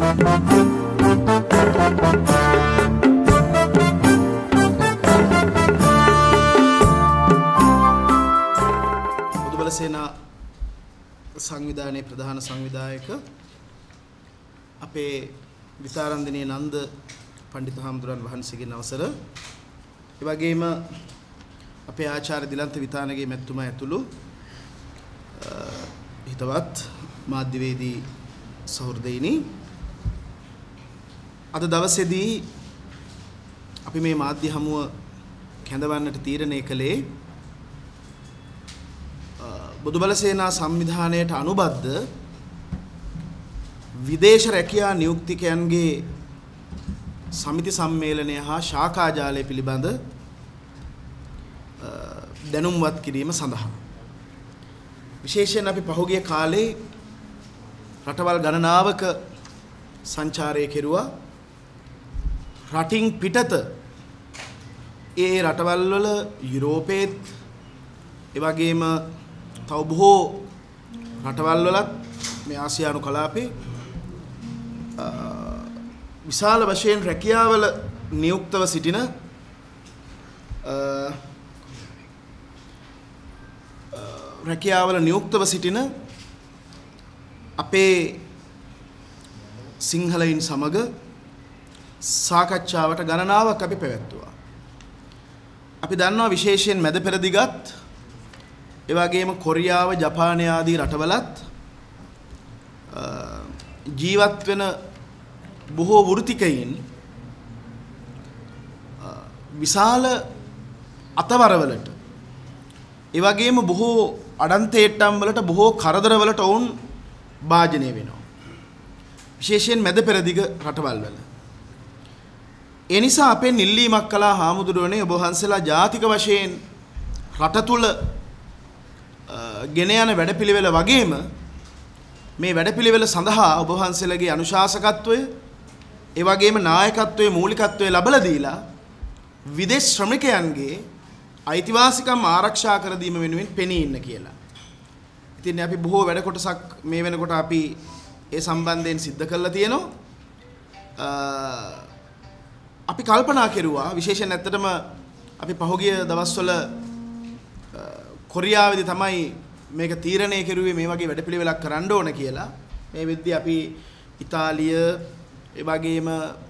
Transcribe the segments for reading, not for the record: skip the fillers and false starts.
මුදුබල සේනා සංවිධානයේ ප්‍රධාන සංවිධායක අපේ විතාරන්දනීය නන්ද පඬිතු හාමුදුරන් වහන්සේගෙන් අවසර ඒ වගේම අපේ ආචාර්ය දිලන්ත විතානගේ මැතිතුමා ඇතුළු හිතවත් මාධ්‍යවේදී සහෘදයිනි අද දවසේදී අපි මේ මාධ්‍ය හමුව කැඳවන්නට තීරණය කළේ බුදුබල සේනා සංවිධානයට අනුබද්ධ විදේශ රැකියා නියුක්තිකයන්ගේ සමිති සම්මේලනය හා ශාඛා ජාලය පිළිබඳ දැනුම්වත් කිරීම සඳහා විශේෂයෙන් අපි පහුගිය කාලේ රටවල් ගණනාවක සංචාරය කෙරුවා රටින් පිටත ඒ රටවල් වල යුරෝපයේත් ඒ වගේම තව බොහෝ රටවල් වලත් මේ ආසියානු කලාපේ විශාල වශයෙන් රැකියාවල නියුක්තව සිටින අපේ සිංහලයින් සමග සාකච්ඡාවට ගණනාවක් අපි පැවැත්තුවා. අපි දන්නවා විශේෂයෙන් මැද පෙරදිගත් ඒ වගේම කොරියාව, ජපානය ආදී රටවලත් ජීවත් වෙන බොහෝ වෘත්තිකයින් විශාල අතවරවලට ඒ වගේම බොහෝ අඩන්තේට්ටම් වලට බොහෝ කරදරවලට ඔවුන් භාජනය වෙනවා. විශේෂයෙන් මැද පෙරදිග රටවල් වල. ඒ නිසා අපෙන් ඉල්ලීමක් කළා හාමුදුරුවනේ ඔබ වහන්සේලා ජාතික වශයෙන් රට තුල ගෙන යන වැඩපිළිවෙල වගේම මේ වැඩපිළිවෙල සඳහා ඔබ වහන්සේලගේ අනුශාසකත්වය ඒ වගේම නායකත්වයේ මූලිකත්වය ලැබලා දීලා විදේශ ශ්‍රමිකයන්ගේ අයිතිවාසිකම් ආරක්ෂා කර දීම වෙනුවෙන් පෙනී ඉන්න කියලා. ඉතින් අපි බොහෝ වැඩ කොටසක් මේ වෙනකොට අපි ඒ සම්බන්ධයෙන් සිද්ධ කරලා තියෙනවා. අපි කල්පනා කෙරුවා විශේෂයෙන් ඇත්තටම අපි පහුගිය දවස්වල කොරියාවේදී තමයි මේක තීරණය කෙරුවේ මේ වගේ වැඩපිළිවෙලක් කරන්න ඕන කියලා. මේ වෙද්දී අපි ඉතාලිය ඒ වගේම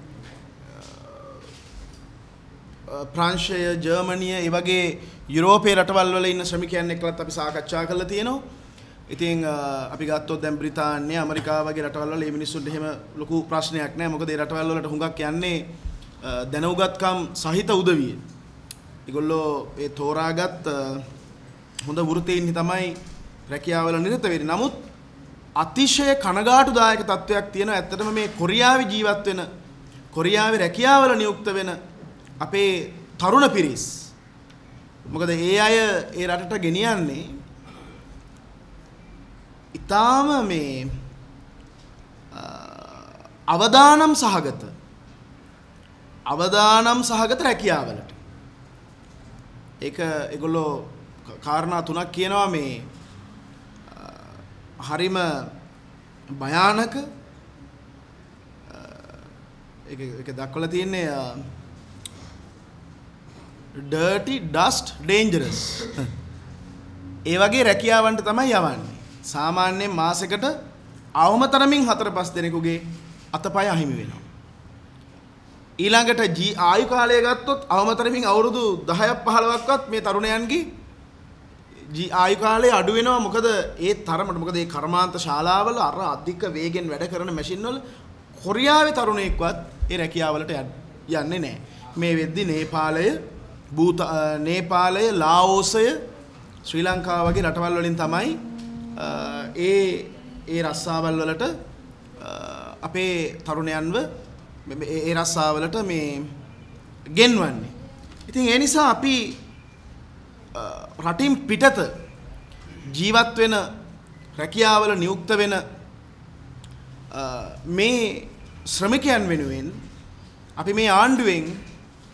ප්‍රංශය, ජර්මනිය ඒ වගේ යුරෝපයේ රටවල් වල ඉන්න ශ්‍රමිකයන් එක්කලත් අපි සාකච්ඡා කරලා තියෙනවා. ඉතින් අපි ගත්තොත් දැන් බ්‍රිතාන්‍ය, ඇමරිකාව වගේ රටවල් වල මේ මිනිස්සුන්ට එහෙම ලොකු ප්‍රශ්නයක් නැහැ. මොකද මේ රටවල් වලට හුඟක් යන්නේ දැනුගත්කම් සහිත උදවිය. ඒගොල්ලෝ ඒ තෝරාගත් හොඳ වෘත්තීන් තමයි රැකියාවල නිරත වෙන්නේ. නමුත් අතිශය කනගාටුදායක තත්වයක් තියෙනවා. ඇත්තටම මේ කොරියාවේ ජීවත් වෙන, කොරියාවේ රැකියාවල නියුක්ත වෙන අපේ තරුණ පිරිස්. මොකද ඒ අය ඒ රටට ගෙනියන්නේ ඊටාම මේ අවදානම් සහගත රැකියාවලට. ඒක ඒගොල්ලෝ කාරණා තුනක් කියනවා මේ හරිම භයානක ඒක දක්වලා තියෙන්නේ dirty, dust, dangerous. ඒ වගේ රැකියාවන්ට තමයි යවන්නේ. සාමාන්‍යයෙන් මාසෙකට අවම තරමින් 4-5 දෙනෙකුගේ අතපය අහිමි වෙනවා. ඊළඟට ආයු කාලය ගත්තොත් අවම තරමින් අවුරුදු 10-15ක්වත් මේ තරුණයන්ගේ ආයු කාලය අඩු වෙනවා. මොකද ඒ තරමට මොකද මේ කර්මාන්ත ශාලාවල අර අධික වේගෙන් වැඩ කරන මැෂින් වල කොරියාවේ තරුණයෙක්වත් ඒ රැකියාවලට යන්නේ නැහැ. මේ වෙද්දි නේපාලය, ලාओසය, ශ්‍රී ලංකාව වගේ රටවල් වලින් තමයි ඒ රස්සාවල් වලට අපේ තරුණයන්ව ඒ රස්සාවලට මේ ගෙන්වන්නේ. ඉතින් ඒ නිසා අපි රටින් පිටත ජීවත් වෙන රැකියාවල නියුක්ත වෙන මේ ශ්‍රමිකයන් වෙනුවෙන් අපි මේ ආණ්ඩුවෙන්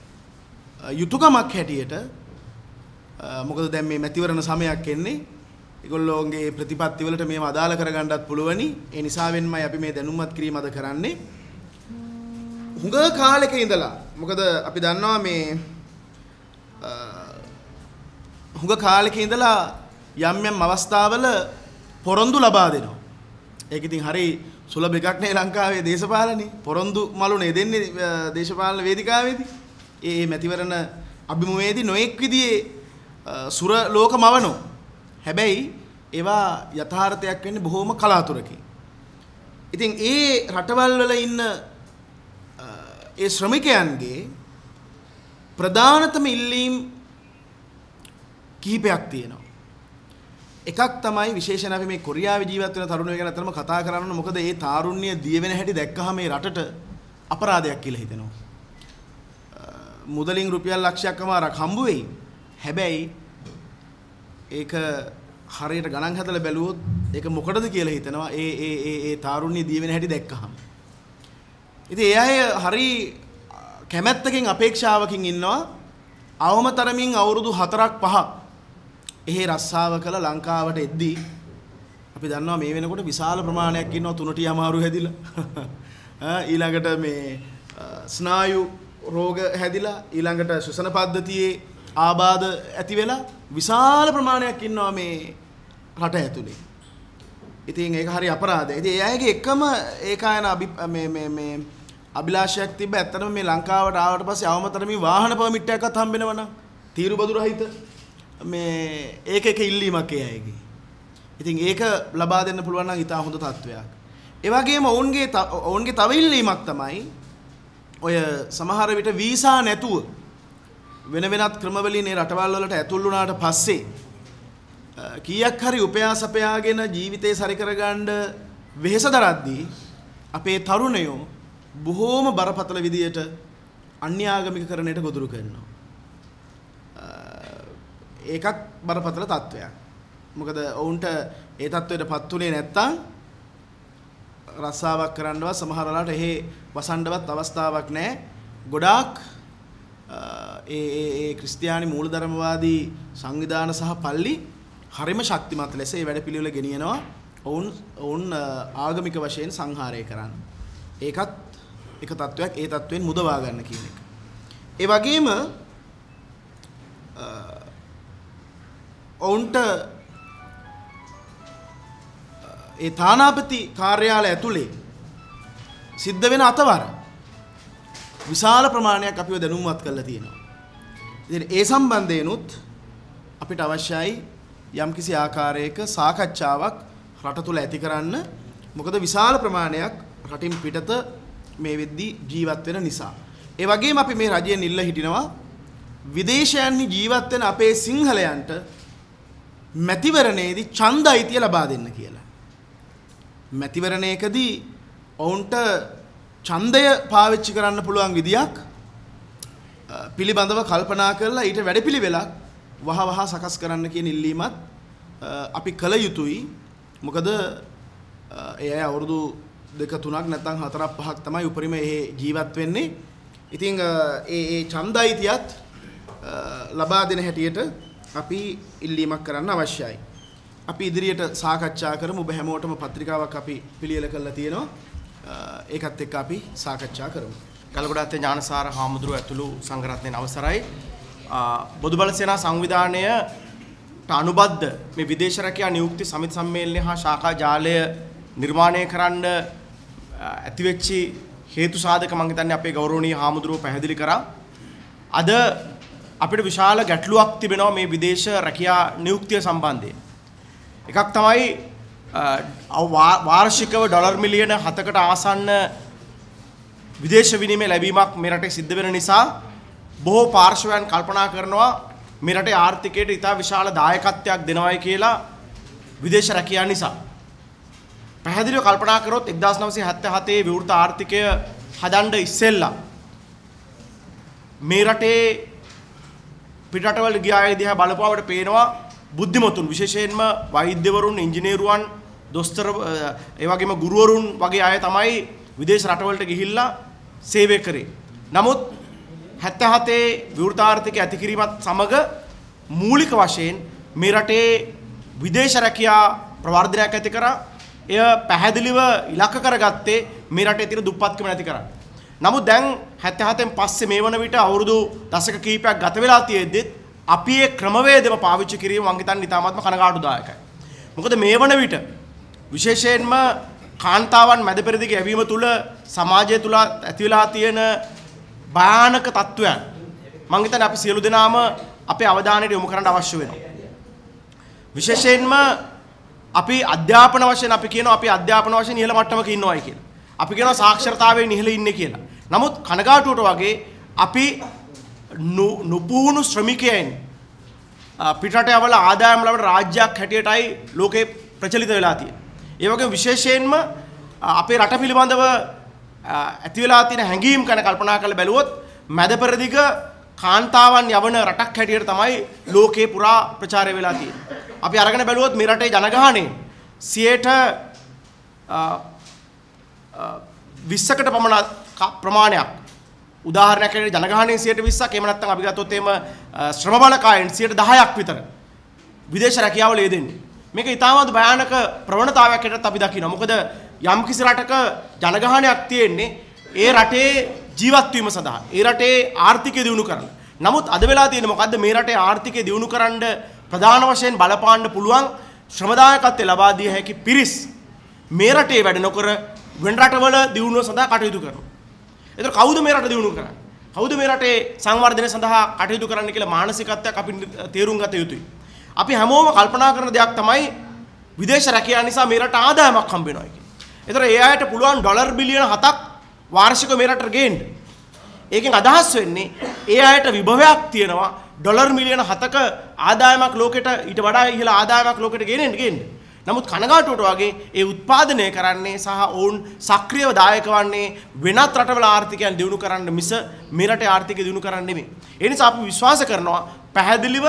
යුතුයකමක් හැටියට මොකද දැන් මේ මැතිවරණ සමයක් එන්නේ ඒගොල්ලෝගේ ප්‍රතිපත්ති වලට මේව අදාළ කරගන්නත් පුළුවනි. ඒ නිසාවෙන්මයි අපි මේ දැනුම්මත් කිරීම අද කරන්නේ. හුඟ කාලෙක ඉඳලා මොකද අපි දන්නවා මේ හුඟ කාලෙක ඉඳලා යම් යම් අවස්ථාවල පොරොන්දු ලබා දෙනවා. ඒක ඉතින් හරි සුලභ එකක් නේ ලංකාවේ දේශපාලනේ. පොරොන්දු මලුනේ දෙන්නේ දේශපාලන වේදිකාවේදී. ඒ මැතිවරණ අභිමුවේදී නොඑක් විදිහේ සුර ලෝක මවනෝ. හැබැයි ඒවා යථාර්ථයක් වෙන්නේ බොහොම කලාතුරකින්. ඉතින් ඒ රටවල් වල ඉන්න ඒ ශ්‍රමිකයන්ගේ ප්‍රධානතම ඉල්ලීම් කිහිපයක් තියෙනවා. එකක් තමයි විශේෂයෙන් අපි මේ කොරියාවේ ජීවත් වෙන තරුණයෝ ගැන අතරම කතා කරන්න. මොකද ඒ තාරුණ්‍ය දිය වෙන හැටි දැක්කහම මේ රටට අපරාධයක් කියලා හිතෙනවා. මුදලින් රුපියල් ලක්ෂයක්මාරක් හම්බ වෙයි. හැබැයි ඒක හරියට ගණන් හදලා බැලුවොත් ඒක මොකටද කියලා හිතනවා. ඒ තාරුණ්‍ය දිය වෙන හැටි දැක්කහම. ඉතින් ඒ අය හරි කැමැත්තකින් අපේක්ෂාවකින් ඉන්නවා. අවම තරමින් අවුරුදු 4ක් 5ක් එහෙ රස්සාව කළ ලංකාවට එද්දී අපි දන්නවා මේ වෙනකොට විශාල ප්‍රමාණයක් ඉන්නවා තුනටි අමාරු හැදිලා. ඊළඟට මේ ස්නායු රෝග හැදිලා ඊළඟට ශ්වසන පද්ධතියේ ආබාධ ඇති වෙලා විශාල ප්‍රමාණයක් ඉන්නවා මේ රට ඇතුලේ. ඉතින් ඒක හරි අපරාධයි. ඉතින් ඒ අයගේ එකම ඒකායන මේ අභිලාෂයක් තිබ්බ ඇත්තටම මේ ලංකාවට ආවට පස්සේ අවමතරමින් වාහන පර්මිට් එකක්වත් හම්බ වෙනවනම් තීරුබදු රහිත මේ ඒක එක ඉල්ලීමක් ඒ අයගේ. ඉතින් ඒක ලබා දෙන්න පුළුවන් නම් ඉතා හොඳ තත්වයක්. ඒ වගේම ඔවුන්ගේ තව ඉල්ලීමක් තමයි ඔය සමහර විට වීසා නැතුව වෙන වෙනත් ක්‍රමවලින් මේ රටවල් වලට ඇතුල් වුණාට පස්සේ කීයක් හරි උපයාසපයාගෙන ජීවිතේ සරි කරගන්න වෙහෙස දරද්දී අපේ තරුණයෝ බොහෝම බරපතල විදියට අන්‍යාගමිකකරණයට ගොදුරු කරනවා. ඒකත් බරපතල තත්වයක්. මොකද ඔවුන්ට ඒ තත්වයටපත් උනේ නැත්තම් රස්සාවක් කරන්නවත් සමහර වෙලාවට එහෙ වසන්නවත් අවස්ථාවක් නැහැ. ගොඩාක් ඒ ක්‍රිස්තියානි මූලධර්මවාදී සංවිධාන සහ පල්ලි හරිම ශක්තිමත් ලෙස මේ වැඩපිළිවෙල ගෙනියනවා. ඔවුන් ආගමික වශයෙන් සංහාරය කරන්න. ඒකත් එක තත්වයක්. ඒ තත්වෙන් මුදවා ගන්න කියන එක. ඒ වගේම ඔවුන්ට ඒ තානාපති කාර්යාලය ඇතුලේ සිද්ධ වෙන අතවර විශාල ප්‍රමාණයක් අපිව දැනුම්වත් කරලා තියෙනවා. ඉතින් ඒ සම්බන්ධයෙන්ුත් අපිට අවශ්‍යයි යම්කිසි ආකාරයක සාකච්ඡාවක් රට තුල ඇති කරන්න. මොකද විශාල ප්‍රමාණයක් රටින් පිටත මේ වෙද්දී ජීවත් වෙන නිසා. ඒ වගේම අපි මේ රජයෙන් ඉල්ල හිටිනවා විදේශයන්හි ජීවත් වෙන අපේ සිංහලයන්ට මැතිවරණයේදී ඡන්ද අයිතිය ලබා දෙන්න කියලා. මැතිවරණයකදී ඔවුන්ට ඡන්දය පාවිච්චි කරන්න පුළුවන් විදියක් පිළිබඳව කල්පනා කරලා ඊට වැඩපිළිවෙලක් වහවහ සකස් කරන්න කියන ඉල්ලීමත් අපි කළ යුතුයි. මොකද ඒ අය අවුරුදු 2 3ක් නැත්නම් 4ක් 5ක් තමයි උපරිම එහෙ ජීවත් වෙන්නේ. ඉතින් ඒ ඡන්ද අයිතියත් ලබා දෙන හැටියට අපි ඉල්ලීමක් කරන්න අවශ්‍යයි. අපි ඉදිරියට සාකච්ඡා කරමු. ඔබ හැමෝටම පත්‍රිකාවක් අපි පිළියෙල කරලා තියෙනවා. ඒකත් එක්ක අපි සාකච්ඡා කරමු. ගල්ගොඩාත්තේ ඥානසාර හාමුදුරුව ඇතුළු සංඝරත්නයන් අවසරයි. බොදුබල සේනා සංවිධානයට අනුබද්ධ මේ විදේශ රැකියා නියුක්ති සමිති සම්මේලනය හා ශාඛා ජාලය නිර්මාණය කරන්න ඇතිවෙච්චි හේතු සාධක මම හිතන්නේ අපේ ගෞරවනීය හාමුදුරුව පැහැදිලි කරා. අද අපිට විශාල ගැටලුවක් තිබෙනවා මේ විදේශ රැකියා නියුක්තිය සම්බන්ධයෙන්. එකක් තමයි වාර්ෂිකව ඩොලර් මිලියන 7කට ආසන්න විදේශ විනිමය ලැබීමක් මේ රටේ සිද්ධ වෙන නිසා බොහෝ පාර්ශවයන් කල්පනා කරනවා මේ රටේ ආර්ථිකයට ඉතා විශාල දායකත්වයක් දෙනවයි කියලා විදේශ රැකියා නිසා. පැහැදිලිව කල්පනා කරොත් 1977 විවෘත ආර්ථිකය හදන්න ඉස්සෙල්ලා මේ රටේ පිටරටවල ගිය අය දිහා බලපුවාට පේනවා බුද්ධිමතුන් විශේෂයෙන්ම වෛද්‍යවරුන් ඉංජිනේරුවන් දොස්තර ඒ වගේම ගුරුවරුන් වගේ අය තමයි විදේශ රටවලට ගිහිල්ලා සේවය කරේ. නමුත් 77 විවෘත ආර්ථිකය ඇති කිරීමත් සමග මූලික වශයෙන් මේ රටේ විදේශ රැකියා ප්‍රවර්ධනයක් ඇති කරා. එය පැහැදිලිව ඉලක්ක කරගත්තේ මේ රටේ තියෙන දුප්පත්කම නැති කරන්න. නමුත් දැන් 77න් පස්සේ මේ වන විට අවුරුදු දශක කිහිපයක් ගත වෙලා තියෙද්දි අපි ඒ ක්‍රමවේදම පාවිච්චි කිරීම මං හිතන්නේ ඉතාමත්ම කනගාටුදායකයි. මොකද මේ වන විට විශේෂයෙන්ම කාන්තාවන් මැද පෙරදිග යැවීම තුළ සමාජය තුළ ඇති වෙලා තියෙන භයානක තත්ත්වයන් මං හිතන්නේ අපි සියලු දෙනාම අපේ අවධානයට යොමු කරන්න අවශ්‍ය වෙනවා. විශේෂයෙන්ම අපි අධ්‍යාපන වශයෙන් අපි කියනවා අපි අධ්‍යාපන වශයෙන් ඉහළ මට්ටමක ඉන්නවායි කියලා. අපි කියනවා සාක්ෂරතාවයෙන් ඉහළ ඉන්නේ කියලා. නමුත් කනගාටුවට වගේ අපි නුපුහුණු ශ්‍රමිකයන් පිටරට යවල ආදායම් ලබන රාජ්‍යයක් හැටියටයි ලෝකේ ප්‍රචලිත වෙලා තියෙන්නේ. ඒ වගේම විශේෂයෙන්ම අපේ රට පිළිබඳව ඇති වෙලා තියෙන හැඟීම් ගැන කල්පනා කරලා බැලුවොත් මැද පෙරදිග කාන්තාවන් යවන රටක් හැටියට තමයි ලෝකේ පුරා ප්‍රචාරය වෙලා තියෙන්නේ. අපි අරගෙන බැලුවොත් මේ රටේ ජනගහනය 20කට පමණ ප්‍රමාණයක් උදාහරණයක් ඇරෙන්න ජනගහනයේ 20ක් එහෙම නැත්නම් අපි ගත්තොත් එහෙම ශ්‍රම බලකායෙන් 10%ක් විතර විදේශ රැකියාවල යෙදෙන්නේ. මේක ඉතාමත් භයානක ප්‍රවණතාවයක් හැටියට අපි දකිනවා. මොකද යම් කිසි රටක ජනගහනයක් තියෙන්නේ ඒ රටේ ජීවත් වීම සඳහා. ඒ රටේ ආර්ථිකය දියුණු කරන්න. නමුත් අද වෙලා තියෙන්නේ මොකද්ද මේ රටේ ආර්ථිකය දියුණු කරන්න ප්‍රධාන වශයෙන් බලපාන්න පුළුවන් ශ්‍රමදායකත්වය ලබා දිය හැකි පිරිස් මේ රටේ වැඩ නොකර වෙන රටවල දියුණුව සඳහා කටයුතු කරනවා. ඒතර කවුද මේ රට දියුණු කරන්නේ? කවුද මේ රටේ සංවර්ධනය සඳහා කටයුතු කරන්න කියලා මානසිකත්වයක් අපි තේරුම් ගත යුතුයි. අපි හැමෝම කල්පනා කරන දෙයක් තමයි විදේශ රැකියාව නිසා මේ රට ආදායමක් හම්බ වෙනවා කියන්නේ. ඒතර ඒ අයට පුළුවන් ඩොලර් බිලියන 7ක් වාර්ෂිකව මේ රටට ගේන්න. ඒකෙන් අදහස් වෙන්නේ ඒ අයට විභවයක් තියෙනවා ඩොලර් මිලියන 7ක ආදායමක් ලෝකෙට ඊට වඩා ඉහළ ආදායමක් ලෝකෙට ගේන්න. නමුත් කනගාටුවට වගේ ඒ උත්පාදනය කරන්නේ සහ ඔවුන් සක්‍රියව දායක වන්නේ වෙනත් රටවල ආර්ථිකයන් දියුණු කරන්න මිස මේ රටේ ආර්ථිකය දියුණු කරන්න නෙමෙයි. ඒ නිසා අපි විශ්වාස කරනවා පැහැදිලිව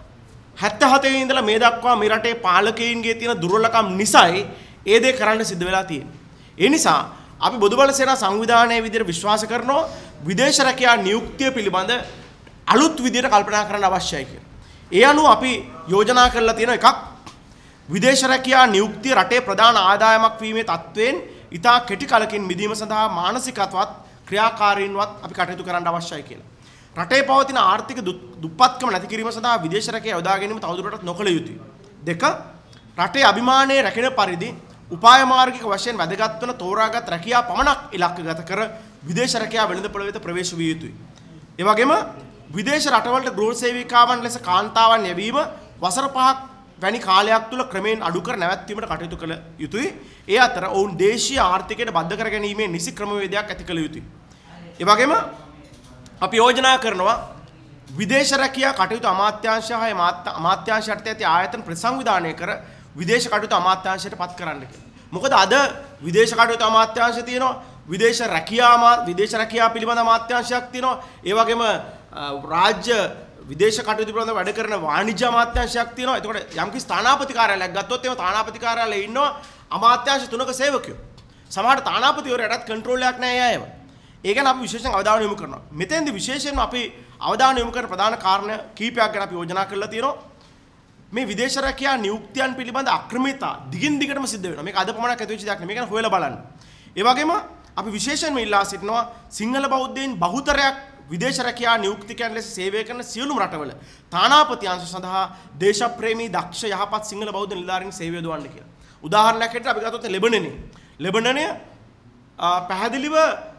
77 ඉඳලා මේ දක්වා මේ රටේ පාලකයින්ගේ තියෙන දුර්වලකම් නිසායි ඒ දේ කරන්න සිද්ධ වෙලා තියෙන්නේ. ඒ නිසා අපි බොදුබල සේනා සංවිධානයේ විදිහට විශ්වාස කරනවා විදේශ රැකියා නියුක්තිය පිළිබඳ අලුත් විදිහට කල්පනා කරන්න අවශ්‍යයි කියලා. ඒ අනුව අපි යෝජනා කරලා තියෙන එකක් විදේශ රැකියා නියුක්තිය රටේ ප්‍රධාන ආදායමක් වීමේ තත්ත්වයෙන් ඉතා කෙටි කලකින් මිදීම සඳහා මානසිකත්වත් ක්‍රියාකාරීන්වත් අපි කටයුතු කරන්න අවශ්‍යයි කියලා. රටේ පවතින ආර්ථික දුප්පත්කම නැති කිරීම සඳහා විදේශ රැකියාව යොදා ගැනීම තවදුරටත් නොකළ යුතුයි. 2. රටේ අභිමානයේ රැකෙන පරිදි උපාය මාර්ගික වශයෙන් වැදගත් වන තෝරාගත් රැකියාව පමණක් ඉලක්කගත කර විදේශ රැකියාව වෙළඳපොළ වෙත ප්‍රවේශ විය යුතුයි. ඒ වගේම විදේශ රටවලට ගෘහ සේවිකාවන් ලෙස කාන්තාවන් යැවීම වසර 5ක් වැනි කාලයක් තුල ක්‍රමයෙන් අඩු කර නැවැත්වීමට කටයුතු කළ යුතුයි. ඒ අතර ඔවුන් දේශීය ආර්ථිකයට බද්ධ කර ගැනීමේ නිසි ක්‍රමවේදයක් ඇති කළ යුතුයි. ඒ වගේම අපි යෝජනා කරනවා විදේශ රැකියා කටයුතු අමාත්‍යාංශය හා අමාත්‍යාංශ යටතේ ඇති ආයතන ප්‍රතිසංවිධානය කර විදේශ කටයුතු අමාත්‍යාංශයට පත් කරන්න කියලා. මොකද අද විදේශ කටයුතු අමාත්‍යාංශය තියෙනවා, විදේශ රැකියා පිළිබඳ අමාත්‍යාංශයක් තියෙනවා. ඒ වගේම රාජ්‍ය විදේශ කටයුතු පිළිබඳව වැඩ කරන වාණිජ්‍ය අමාත්‍යාංශයක් තියෙනවා. එතකොට යම්කිසි තානාපති කාර්යාලයක් ගත්තොත් එහෙම තානාපති කාර්යාලයේ ඉන්නවා අමාත්‍යාංශ 3ක සේවකයෝ. සමහරට තානාපතිවරයාටත් කන්ට්‍රෝල් එකක් නැහැ අයව. ඒ ගැන අපි විශේෂයෙන් අවධානය යොමු කරනවා. මෙතෙන්දී විශේෂයෙන්ම අපි අවධානය යොමු කරන ප්‍රධාන කාරණා කීපයක් ගැන අපි යෝජනා කරලා තියෙනවා. මේ විදේශ රැකියා නියුක්තියන් පිළිබඳ අක්‍රමිකතා දිගින් දිගටම සිද්ධ වෙනවා. මේක අද පමණක් ඇති වෙච්ච දෙයක් නෙමෙයි. මේක ගැන හොයලා බලන්න. ඒ වගේම අපි විශේෂයෙන්ම ඉල්ලා සිටිනවා සිංහල බෞද්ධයින් බහුතරයක් විදේශ රැකියා නියුක්තිකයන් ලෙස සේවය කරන සියලුම රටවල තානාපති අංශ සඳහා දේශප්‍රේමී දක්ෂ යහපත් සිංහල බෞද්ධ නිලධාරීන් සේවය යොදවන්න කියලා. උදාහරණයක් හැටියට අපි ගත්තොත් ලෙබනනය පැහැදිලිව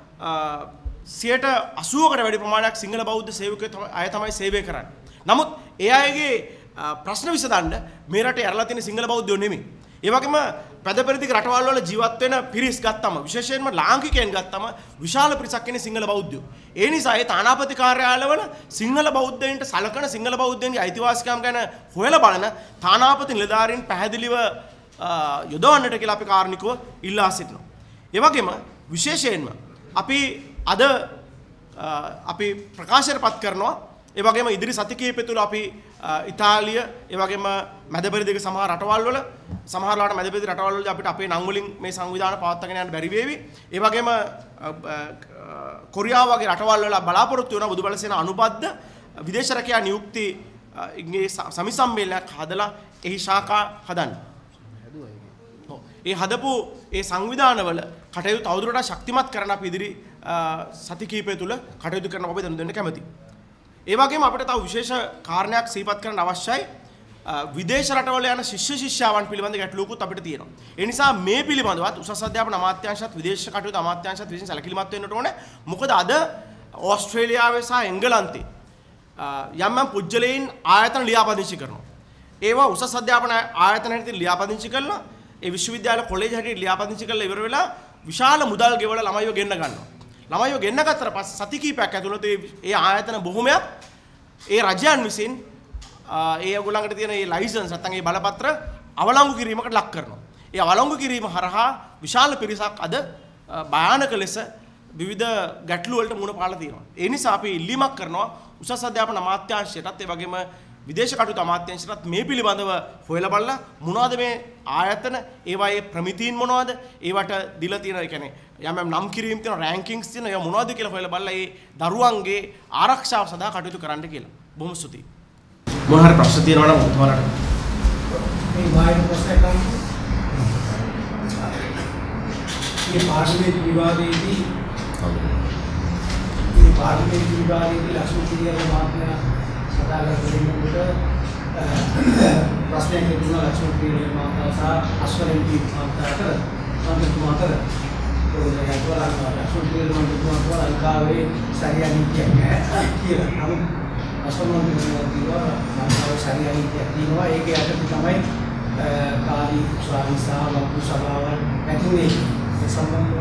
80%කට වැඩි ප්‍රමාණයක් සිංහල බෞද්ධ සේවකයෝ අය තමයි සේවය කරන්නේ. නමුත් ඒ අයගේ ප්‍රශ්න විසඳන්න මේ රටේ ඇරලා තියෙන සිංහල බෞද්ධයෝ නෙමෙයි. ඒ වගේම පැදපෙරදිග රටවල් වල ජීවත් වෙන පිරිස් ගත්තම විශේෂයෙන්ම ලාංකිකයන් ගත්තම විශාල පිරිසක් ඉන්නේ සිංහල බෞද්ධයෝ. ඒ නිසා ඒ තානාපති කාර්යාලවල සිංහල බෞද්ධයින්ට සලකන සිංහල බෞද්ධයන්ගේ අයිතිවාසිකම් ගැන හොයලා බලන තානාපති නිලධාරීන් පැහැදිලිව යොදවන්නට කියලා අපි කාරණිකව ඉල්ලා සිටිනවා. ඒ වගේම විශේෂයෙන්ම අපි අද අපි ප්‍රකාශයටපත් කරනවා. ඒ වගේම ඉදිරි සති කිහිපය තුළ අපි ඉතාලිය ඒ වගේම මැදපෙරදිග සමහර රටවල් වල සමහරලාට මැදපෙරදිග රටවල් වල අපිට අපේ නම් වලින් මේ සංවිධානය පවත්වාගෙන යන්න බැරි වේවි. ඒ වගේම කොරියාව වගේ රටවල් වල බලාපොරොත්තු වෙන බුදුබල සේන අනුබද්ධ විදේශ රැකියා නියුක්ති සමිසම්මේලනයක් හදලා එහි ශාඛා හදන්න. ඒ හදපු ඒ සංවිධානවල කටයුතු තවදුරටත් ශක්තිමත් කරන්න අපි ඉදිරි සති කිහිපය තුළ කටයුතු කරන බව දෙන්න කැමතියි. ඒ වගේම අපිට තව විශේෂ කාරණයක් සිහිපත් කරන්න අවශ්‍යයි. විදේශ රටවල යන ශිෂ්‍ය ශිෂ්‍යාවන් පිළිබඳ ගැටලුවකුත් අපිට තියෙනවා. ඒ නිසා මේ පිළිබඳවත් උසස් අධ්‍යාපන අමාත්‍යාංශත් විදේශ කටයුතු අමාත්‍යාංශත් විසින් සැලකිලිමත් වෙන්නට ඕනේ. මොකද අද ඕස්ට්‍රේලියාවේ සහ එංගලන්තේ යම් පුජ්‍යලයන් ආයතන ලියාපදිංචි කරනවා. ඒවා උසස් අධ්‍යාපන ආයතන හැටියට ලියාපදිංචි කරලා ඒ විශ්වවිද්‍යාල කොලෙජ් හැටියට ලියාපදිංචි කරලා ඉවර වෙලා විශාල මුදල් ගෙවලා ළමයිව ගෙන්න ගන්නවා. ළමයිව ගෙන්න ගත්තට පස්සේ සති කිහිපයක් ඇතුළත ඒ ආයතන බොහොමයක් ඒ රජයන් විසින් ඒ ඔයගොල්ලන්ට තියෙන ඒ ලයිසන්ස් නැත්නම් ඒ බලපත්‍ර අවලංගු කිරීමකට ලක් කරනවා. ඒ අවලංගු කිරීම හරහා විශාල පිරිසක් අද භයානක ලෙස විවිධ ගැටලු වලට මුහුණ පාලා තියෙනවා. ඒ නිසා අපි ඉල්ලීමක් කරනවා උසස් අධ්‍යාපන අමාත්‍යාංශයටත් ඒ වගේම විදේශ කටයුතු අමාත්‍යාංශයටත් මේ පිළිබඳව හොයලා බලලා මොනවද මේ ආයතන ඒවායේ ප්‍රමිතීන් මොනවද ඒවට දීලා තියෙන ඒ කියන්නේ යම් නම් කිරීම් තියෙන රෑන්කින්ග්ස් තියෙන ඒවා මොනවද කියලා හොයලා බලලා ඒ දරුවන්ගේ ආරක්ෂාව සඳහා කටයුතු කරන්න කියලා. බොහොම ස්තුතියි. මොන හරි ප්‍රශ්න තියෙනවා නම් ඔයාලට මේ වායන ප්‍රශ්න කරන්නේ මේ පාර්ලිමේන්තු විවාදයේදී ලක්ෂ්මී කිරියාගේ මහත්මයා සදා කරගෙනනකොට ප්‍රශ්නයක් තිබුණා ලක්ෂ්මී කිරියාගේ මහත්මයා සහ අස්වරෙන්ටි මහත්මයා අතර සම්පූර්ණ අතර ඒ යතුරුලා ලක්ෂ්මී කිරියාගේ මහත්මයා ලංකාවේ සරියනිතියක් නැහැ කියලා. නමුත් අසමන්දිනවා දිවා ලංකාවේ සරියනිතියක් තියෙනවා. ඒකේ අතට තමයි කාලී ස්වාමී සහ ලොකු සභාවන් ඇතුලේ ඒ සම්බන්ධව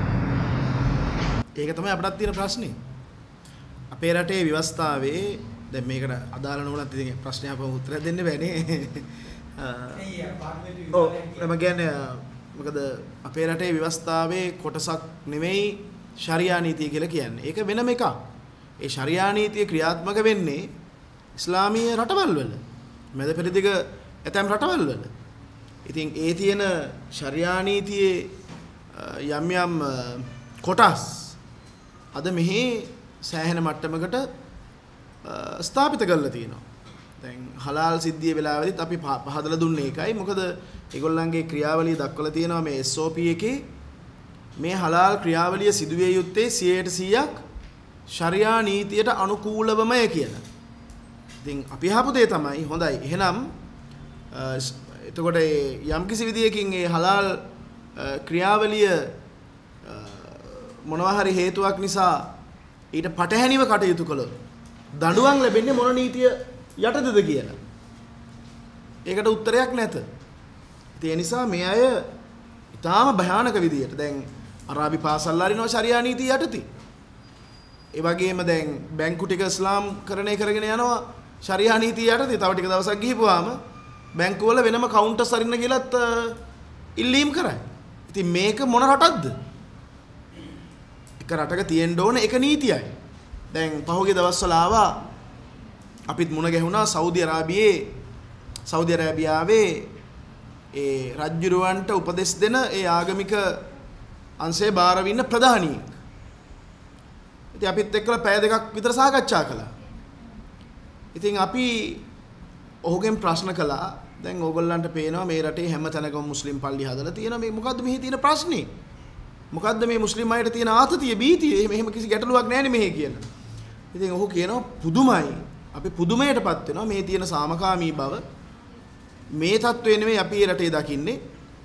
ඒක තමයි අපිටත් තියෙන ප්‍රශ්නේ. අපේ රටේ ව්‍යවස්ථාවේ දැන් මේකට අදාළ නොවුනත් ඉතින් ප්‍රශ්නයක් අපව උත්තර දෙන්න බෑනේ. ඔව් මම කියන්නේ මොකද අපේ රටේ ව්‍යවස්ථාවේ කොටසක් නෙමෙයි ශරියා නීතිය කියලා කියන්නේ. ඒක වෙනම එකක්. ඒ ශරියා නීතිය ක්‍රියාත්මක වෙන්නේ ඉස්ලාමීය රටවල් වල. මැද පෙරදිග ඇතැම් රටවල් වල. ඉතින් ඒ තියෙන ශරියා නීතියේ යම් යම් කොටස් අද මෙහි සෑහෙන මට්ටමකට ස්ථාපිත කරලා තියෙනවා. දැන් හලාල් සිද්ධිය වෙලාවෙදිත් අපි පහදලා දුන්නේ ඒකයි. මොකද ඒගොල්ලන්ගේ ක්‍රියාවලිය දක්වලා තියෙනවා මේ SOP එකේ මේ හලාල් ක්‍රියාවලිය සිදුවිය යුත්තේ 100% ශරියා නීතියට අනුකූලවමය කියලා. ඉතින් අපි අහපු දේ තමයි හොඳයි. එහෙනම් එතකොට යම්කිසි විදියකින් මේ හලාල් ක්‍රියාවලිය මොනවා හරි හේතුවක් නිසා ඊට පටහැනිව කටයුතු කළොත් දඬුවම් ලැබෙන්නේ මොන නීතිය යටතේද කියලා. ඒකට උත්තරයක් නැත. ඒ නිසා මේ අය ඊටාම භයානක විදියට දැන් අරාබි පාසල් අරිනවා ශරියා නීතිය යටතේ. ඒ වගේම දැන් බැංකු ටික ඉස්ලාම්කරණය කරගෙන යනවා ශරියා නීතිය යටතේ. තව ටික දවසක් ගිහිපුවාම බැංකු වල වෙනම කවුන්ටර්ස් අරින්න කියලාත් ඉල්ලීම් කරයි. ඉතින් මේක මොන රටක්ද? එක රටක තියෙන්න ඕන එක නීතියයි. දැන් පහුගිය දවස්වල ආවා අපිත් මුණ ගැහුණා සෞදි අරාබියාවේ ඒ රජුරවන්ට උපදෙස් දෙන ඒ ආගමික අංශයේ බාර වින්න ප්‍රධානියෙක්. ඉතින් අපිත් එක්කලා පැය දෙකක් විතර සාකච්ඡා කළා. ඉතින් අපි ඔහුගෙන් ප්‍රශ්න කළා දැන් ඕගොල්ලන්ට පේනවා මේ රටේ හැම තැනකම මුස්ලිම් පල්ලි හදලා තියෙනවා. මේ මොකද්ද මෙහි තියෙන ප්‍රශ්නේ? මොකද්ද මේ මුස්ලිම් අයට තියෙන ආතතිය බීතිය? එහෙම කිසි ගැටලුවක් නැහැ නේ මෙහි කියලා. ඉතින් ඔහු කියනවා පුදුමයි. අපි පුදුමයටපත් වෙනවා මේ තියෙන සාමකාමී බව. මේ තත්ත්වය නෙමෙයි අපි මේ රටේ දකින්නේ.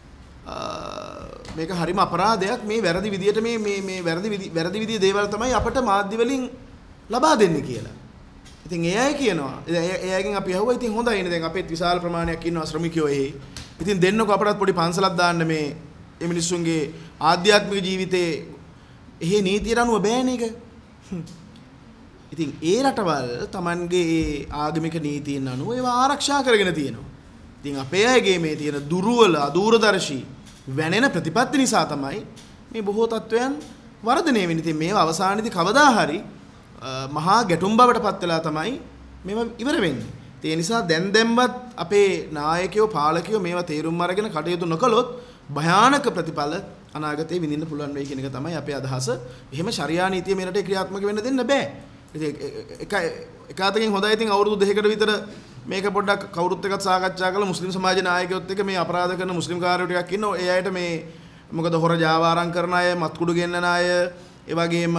මේක හරිම අපරාධයක්. මේ වැරදි විදියට මේ වැරදි විදිය දේවල් තමයි අපට මාධ්‍ය වලින් ලබා දෙන්නේ කියලා. ඉතින් ඒ අය කියනවා ඒ අයගෙන් අපි අහුවා ඉතින් හොඳයිනේ දැන් අපේත් විශාල ප්‍රමාණයක් ඉන්නවා ශ්‍රමිකයෝ එහි. ඉතින් දෙන්නකෝ අපටත් පොඩි පන්සලක් දාන්න මේ මිනිස්සුන්ගේ ආධ්‍යාත්මික ජීවිතේ එහි නීතියට අනුව බෑනේ ඒක. ඉතින් ඒ රටවල් Tamanගේ ඒ ආගමික නීතීන් අනුව ඒවා ආරක්ෂා කරගෙන තියෙනවා. ඉතින් අපේ අයගේ මේ තියෙන දුර්වල අදූරදර්ශී වැනෙන ප්‍රතිපත්ති නිසා තමයි මේ බොහෝ තත්වයන් වර්ධනය වෙන්නේ. ඉතින් මේවා අවසානයේදී කවදා හරි මහා ගැටුම් බවට පත් වෙලා තමයි මේවා ඉවර වෙන්නේ. ඒ නිසා දැන්වත් අපේ නායකයෝ පාලකයෝ මේවා තේරුම් අරගෙන කටයුතු නොකළොත් භයානක ප්‍රතිඵල අනාගතේ විඳින්න පුළුවන් වෙයි කියන එක තමයි අපේ අදහස. එහෙම ශරියා නීතිය මේ රටේ ක්‍රියාත්මක වෙන්න දෙන්න බෑ. ඉතින් එක අතකින් හොඳයි ඉතින් අවුරුදු 2කට විතර මේක පොඩ්ඩක් කවුරුත් එක්කත් සාකච්ඡා කරලා මුස්ලිම් සමාජ නායකයොත් එක්ක මේ අපරාධ කරන මුස්ලිම් කාර්යෝ ටිකක් ඉන්නවා. ඒ අයට මේ මොකද හොර ජාවාරම් කරන අය, මත්කුඩු ගෙන්නන අය, ඒ වගේම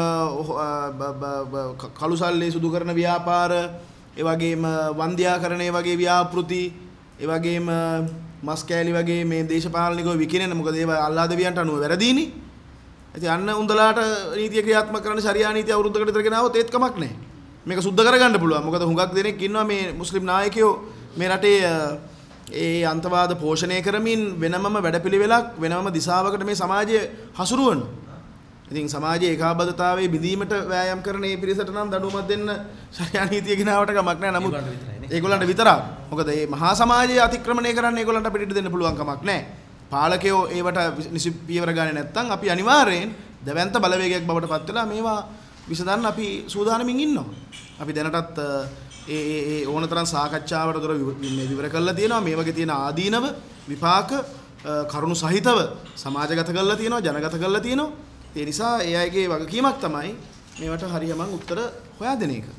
කළු සල්ලි සුදු කරන ව්‍යාපාර, ඒ වගේම වන්දියාකරණය වගේ ව්‍යාපෘති, ඒ වගේම මස් කෑලි වගේ මේ දේශපාලනිකව විකිනෙන මොකද ඒවා අල්ලාදවියන්ට අනුව වැරදීනේ. ඉතින් අන්න උන්දලාට නීතිය ක්‍රියාත්මක කරන ශරියා නීතිය අවුරුද්දකට විතර ගෙනාවොත් ඒත් කමක් නැහැ. මේක සුද්ධ කරගන්න පුළුවන්. මොකද හුඟක් දෙනෙක් ඉන්නවා මේ මුස්ලිම් නායකයෝ මේ රටේ ඒ අන්තවාද පෝෂණය කරමින් වෙනමම වැඩපිළිවෙලක් වෙනමම දිශාවකට මේ සමාජය හසුරුවන. ඉතින් සමාජයේ ඒකාබද්ධතාවයේ බිඳීමට වෑයම් කරන මේ පිරිසට නම් දඬුවමක් දෙන්න ශරියා නීතිය ගෙනාවට කමක් නැහැ. නමුත් ඒගොල්ලන්ට විතරක්. මොකද මේ මහා සමාජය අතික්‍රමණය කරන්න ඒගොල්ලන්ට අපිට දෙන්න පුළුවන් කමක් නැහැ. පාලකයෝ ඒවට නිසි පියවර ගන්නේ නැත්නම් අපි අනිවාර්යෙන් දැවැන්ත බලවේගයක් බවට පත් වෙලා මේවා විසඳන්න අපි සූදානමින් ඉන්නවා. අපි දැනටත් ඒ ඕනතරම් සාකච්ඡාවට දොර විවර කරලා තියෙනවා. මේ වගේ තියෙන ආදීනව විපාක කරුණු සහිතව සමාජගත කරලා තියෙනවා, ජනගත කරලා තියෙනවා. ඒ නිසා ඒ අයගේ වගකීමක් තමයි මේවට හරියමං උත්තර හොයා දෙන එක.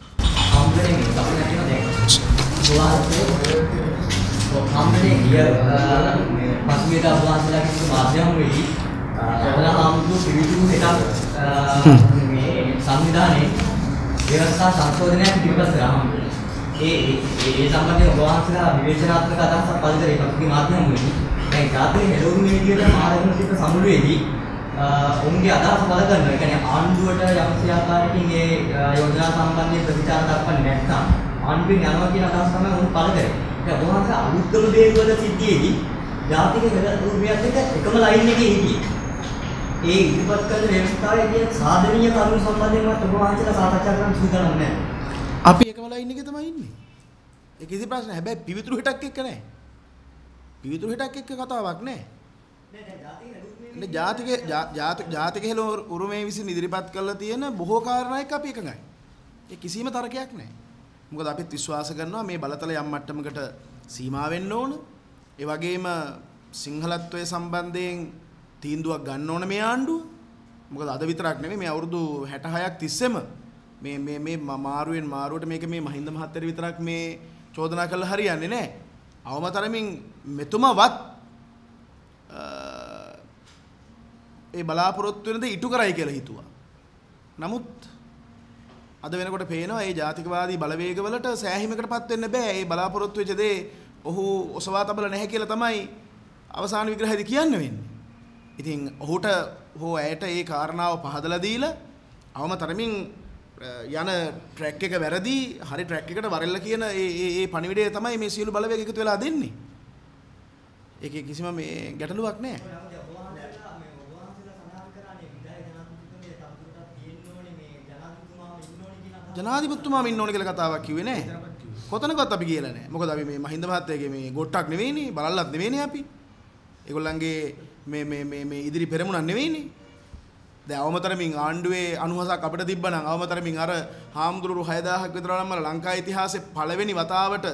හම්බෙන්නේ ගිය පසුගියදා වහන්සේලා කිව්ව මාධ්‍යම වෙයි අවලාහාමුදුරු පිළිතුරු එකක් මේ සංවිධානයේ ව්‍යවස්ථා සංශෝධනයක් පිළිපැද කරා. ඒ සම්බන්ධයෙන් වහන්සේලා විවේචනාත්මක අදහසක් පළ කරේ පසුගිය මාධ්‍යම වෙයි. දැන් ගාතේ හෙළවුරු මේඩියට මාධ්‍යම සිට සමුළුවේදී ඔවුන්ගේ අදහස පළ කරනවා. ඒ කියන්නේ ආණ්ඩුවට යම්කිසි ආකාරයකින් මේ යෝජනා සම්බන්ධයෙන් ප්‍රතිචාර දක්වන්නේ නැත්නම් ආණ්ඩුවෙන් යනවා කියන අදහස තමයි ඔවුන් පළ කරේ. දැන් වහන්සේ අලුත්කම බේරුවල සිද්ධියේදී ජාතික හෙළවුරුමියත් එක්ක එකම ලයින් එකේ හිටියේ. ඒ ඉදිරිපත් කරන ව්‍යවස්ථාවේ තියෙන සාධනීය කරුණු සම්බන්ධයෙන්වත් ඔබ වහන්සේලා සාකච්ඡා කරන්න සූදානම් නැහැ. අපි එකම ලයින් එකේ තමයි ඉන්නේ. ඒ කිසි ප්‍රශ්න නැහැ. හැබැයි පිවිතුරු හිටක් එක්ක නැහැ. පිවිතුරු හිටක් එක්ක කතාවක් නැහැ. ජාතික හෙළවුරුමේ විසින් ඉදිරිපත් කරලා තියෙන බොහෝ කාරණා එක්ක අපි එකඟයි. ඒ කිසිම තරකයක් නැහැ. මොකද අපිත් විශ්වාස කරනවා මේ බලතල යම් මට්ටමකට සීමා වෙන්න ඕන. ඒ වගේම සිංහලත්වයේ සම්බන්ධයෙන් තීන්දුවක් ගන්න ඕන මේ ආණ්ඩුව. මොකද අද විතරක් නෙමෙයි මේ අවුරුදු 66ක් තිස්සෙම මේ මාරුවෙන් මාරුවට මේක මේ මහින්ද මහත්තයා විතරක් මේ චෝදනා කළා හරියන්නේ නැහැ. අවමතරමින් මෙතුමවත් ඒ බලාපොරොත්තු වෙන දේ ඉටු කරයි කියලා හිතුවා. නමුත් අද වෙනකොට පේනවා මේ ජාතිකවාදී බලවේගවලට සෑහීමකටපත් වෙන්න බෑ. ඒ බලාපොරොත්තු වෙච්ච දේ ඔහු ඔසවා තබල නැහැ කියලා තමයි අවසාන විග්‍රහයේදී කියන්න වෙන්නේ. ඉතින් ඔහුට හෝ ඇයට ඒ කාරණාව පහදලා දීලා අවම තරමින් යන ට්‍රැක් එක වැරදි හරි ට්‍රැක් එකට වරෙල්ල කියන ඒ පණිවිඩය තමයි මේ සියලු බලවේග එකතු වෙලා දෙන්නේ. ඒකේ කිසිම මේ ගැටලුවක් නැහැ. ජනාධිපතිතුමාම ඉන්න ඕනේ කියලා කතාවක් කිව්වේ නෑ. කොතනකවත් අපි කියලා නෑ. මොකද අපි මේ මහින්ද මහත්තයාගේ මේ ගොට්ටක් නෙවෙයිනේ, බලල්ලත් නෙවෙයිනේ අපි. ඒගොල්ලන්ගේ මේ ඉදිරි පෙරමුණක් නෙවෙයිනේ. දැන් අවමතරමින් ආණ්ඩුවේ 90ක් අපිට තිබ්බනම් අවමතරමින් අර හාමුදුරුවෝ 6000ක් විතර නම් ලංකා ඉතිහාසයේ පළවෙනි වතාවට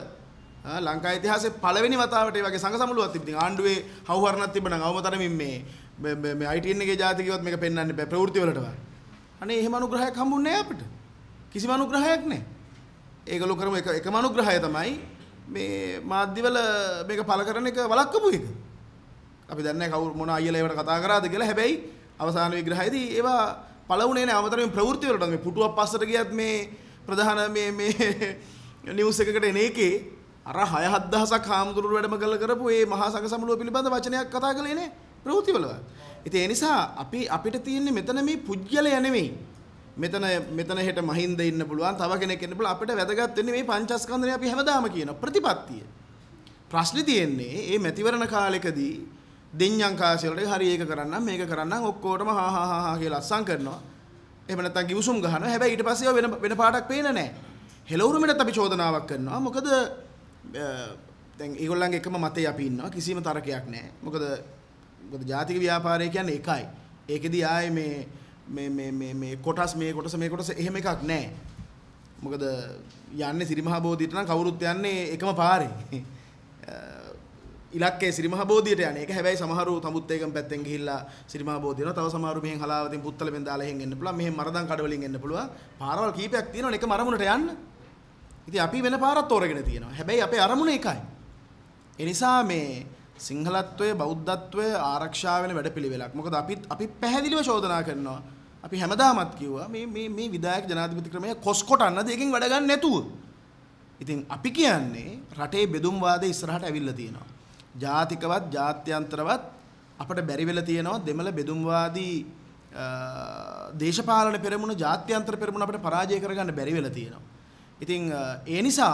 ඒ වගේ සංඝ සමුළුවක් තිබ්බ. ඉතින් ආණ්ඩුවේ හවුහරණක් තිබ්බනම් අවමතරමින් මේ ITN එකේ ජාතිකයවත් මේක පෙන්වන්න බෑ ප්‍රවෘත්ති වලටවත්. අනේ එහෙම අනුග්‍රහයක් හම්බුන්නේ නෑ අපිට. කිසිම අනුග්‍රහයක් නැහැ. ඒගොල්ලෝ කරමු එකම අනුග්‍රහය තමයි මේ මාධ්‍යවල මේක පළ කරන එක වළක්වපු එක. අපි දන්නේ නැහැ කවුරු මොන අයියලා ඒවට කතා කරාද කියලා. හැබැයි අවසාන විග්‍රහයේදී ඒවා පළ වුණේ නැහැ. අමතරයෙන් ප්‍රවෘත්ති වලට මේ පුටුවක් පස්සට ගියත් මේ ප්‍රධාන මේ නිවුස් එකකට එන එකේ අර 6-7000ක් හාමුදුරුවෝ වැඩම කරපු මේ මහා සංඝ සමුළුව පිළිබඳ වචනයක් කතා කළේ නැහැ ප්‍රවෘත්ති වල. ඉතින් ඒ නිසා අපිට තියෙන්නේ මෙතන මේ පුජ්‍යලය නෙමෙයි. මෙතන හෙට මහින්ද ඉන්න පුළුවන්, තව කෙනෙක් ඉන්න පුළුවන්. අපිට වැදගත් වෙන්නේ මේ පංචස්කන්ධනේ අපි හැමදාම කියන ප්‍රතිපත්තිය. ප්‍රශ්නේ තියෙන්නේ මේ මැතිවරණ කාලෙකදී දෙඤ්ඤං කාසියලට හරි ඒක කරන්නම් මේක කරන්නම් ඔක්කොටම හා කියලා අස්සම් කරනවා. එහෙම නැත්නම් කිවුසුම් ගහනවා. හැබැයි ඊට පස්සේ වෙන පාඩක් පේන්නේ නැහැ. හෙළවුරුමෙටත් අපි චෝදනාවක් කරනවා. මොකද දැන් ඒගොල්ලන්ගේ එකම මතේ අපි ඉන්නවා. කිසිම තරකයක් නැහැ. මොකද ජාතික ව්‍යාපාරය කියන්නේ එකයි. ඒකෙදී ආයේ මේ කොටස් මේ කොටස එහෙම එකක් නැහැ. මොකද යන්නේ සිරිමහා බෝධියට නම් කවුරුත් යන්නේ එකම පාරේ. ඉලක්කේ සිරිමහා බෝධියට යන්නේ. ඒක හැබැයි සමහරු තමුත්තේකම් පැත්තෙන් ගිහිල්ලා සිරිමහා බෝධිය යනවා. තව සමහරු මෙහෙන් හලාවතින් පුත්තලෙන් දාලා එහෙන් එන්න පුළුවන්. මෙහෙන් මරදම් කඩවලින් එන්න පුළුවන්. පාරවල් කීපයක් තියෙනවනේ එක මරමුණට යන්න. ඉතින් අපි වෙන පාරක් තෝරගෙන තියෙනවා. හැබැයි අපේ අරමුණ එකයි. ඒ නිසා මේ සිංහලත්වයේ බෞද්ධත්වයේ ආරක්ෂා වෙන වැඩපිළිවෙලක්. මොකද අපි පැහැදිලිව චෝදනා කරනවා. අපි හැමදාමත් කිව්වා මේ විධායක ජනාධිපති ක්‍රමය කොස්කොටන්නද එකකින් වැඩ ගන්න නැතුව. ඉතින් අපි කියන්නේ රටේ බෙදුම් වාදේ ඉස්සරහට ඇවිල්ලා තියෙනවා. ජාතිකවත් ජාත්‍යන්තරවත් අපිට බැරි වෙලා තියෙනවා දෙමළ බෙදුම්වාදී දේශපාලන පෙරමුණ ජාත්‍යන්තර පෙරමුණ අපිට පරාජය කරගන්න බැරි වෙලා තියෙනවා. ඉතින් ඒ නිසා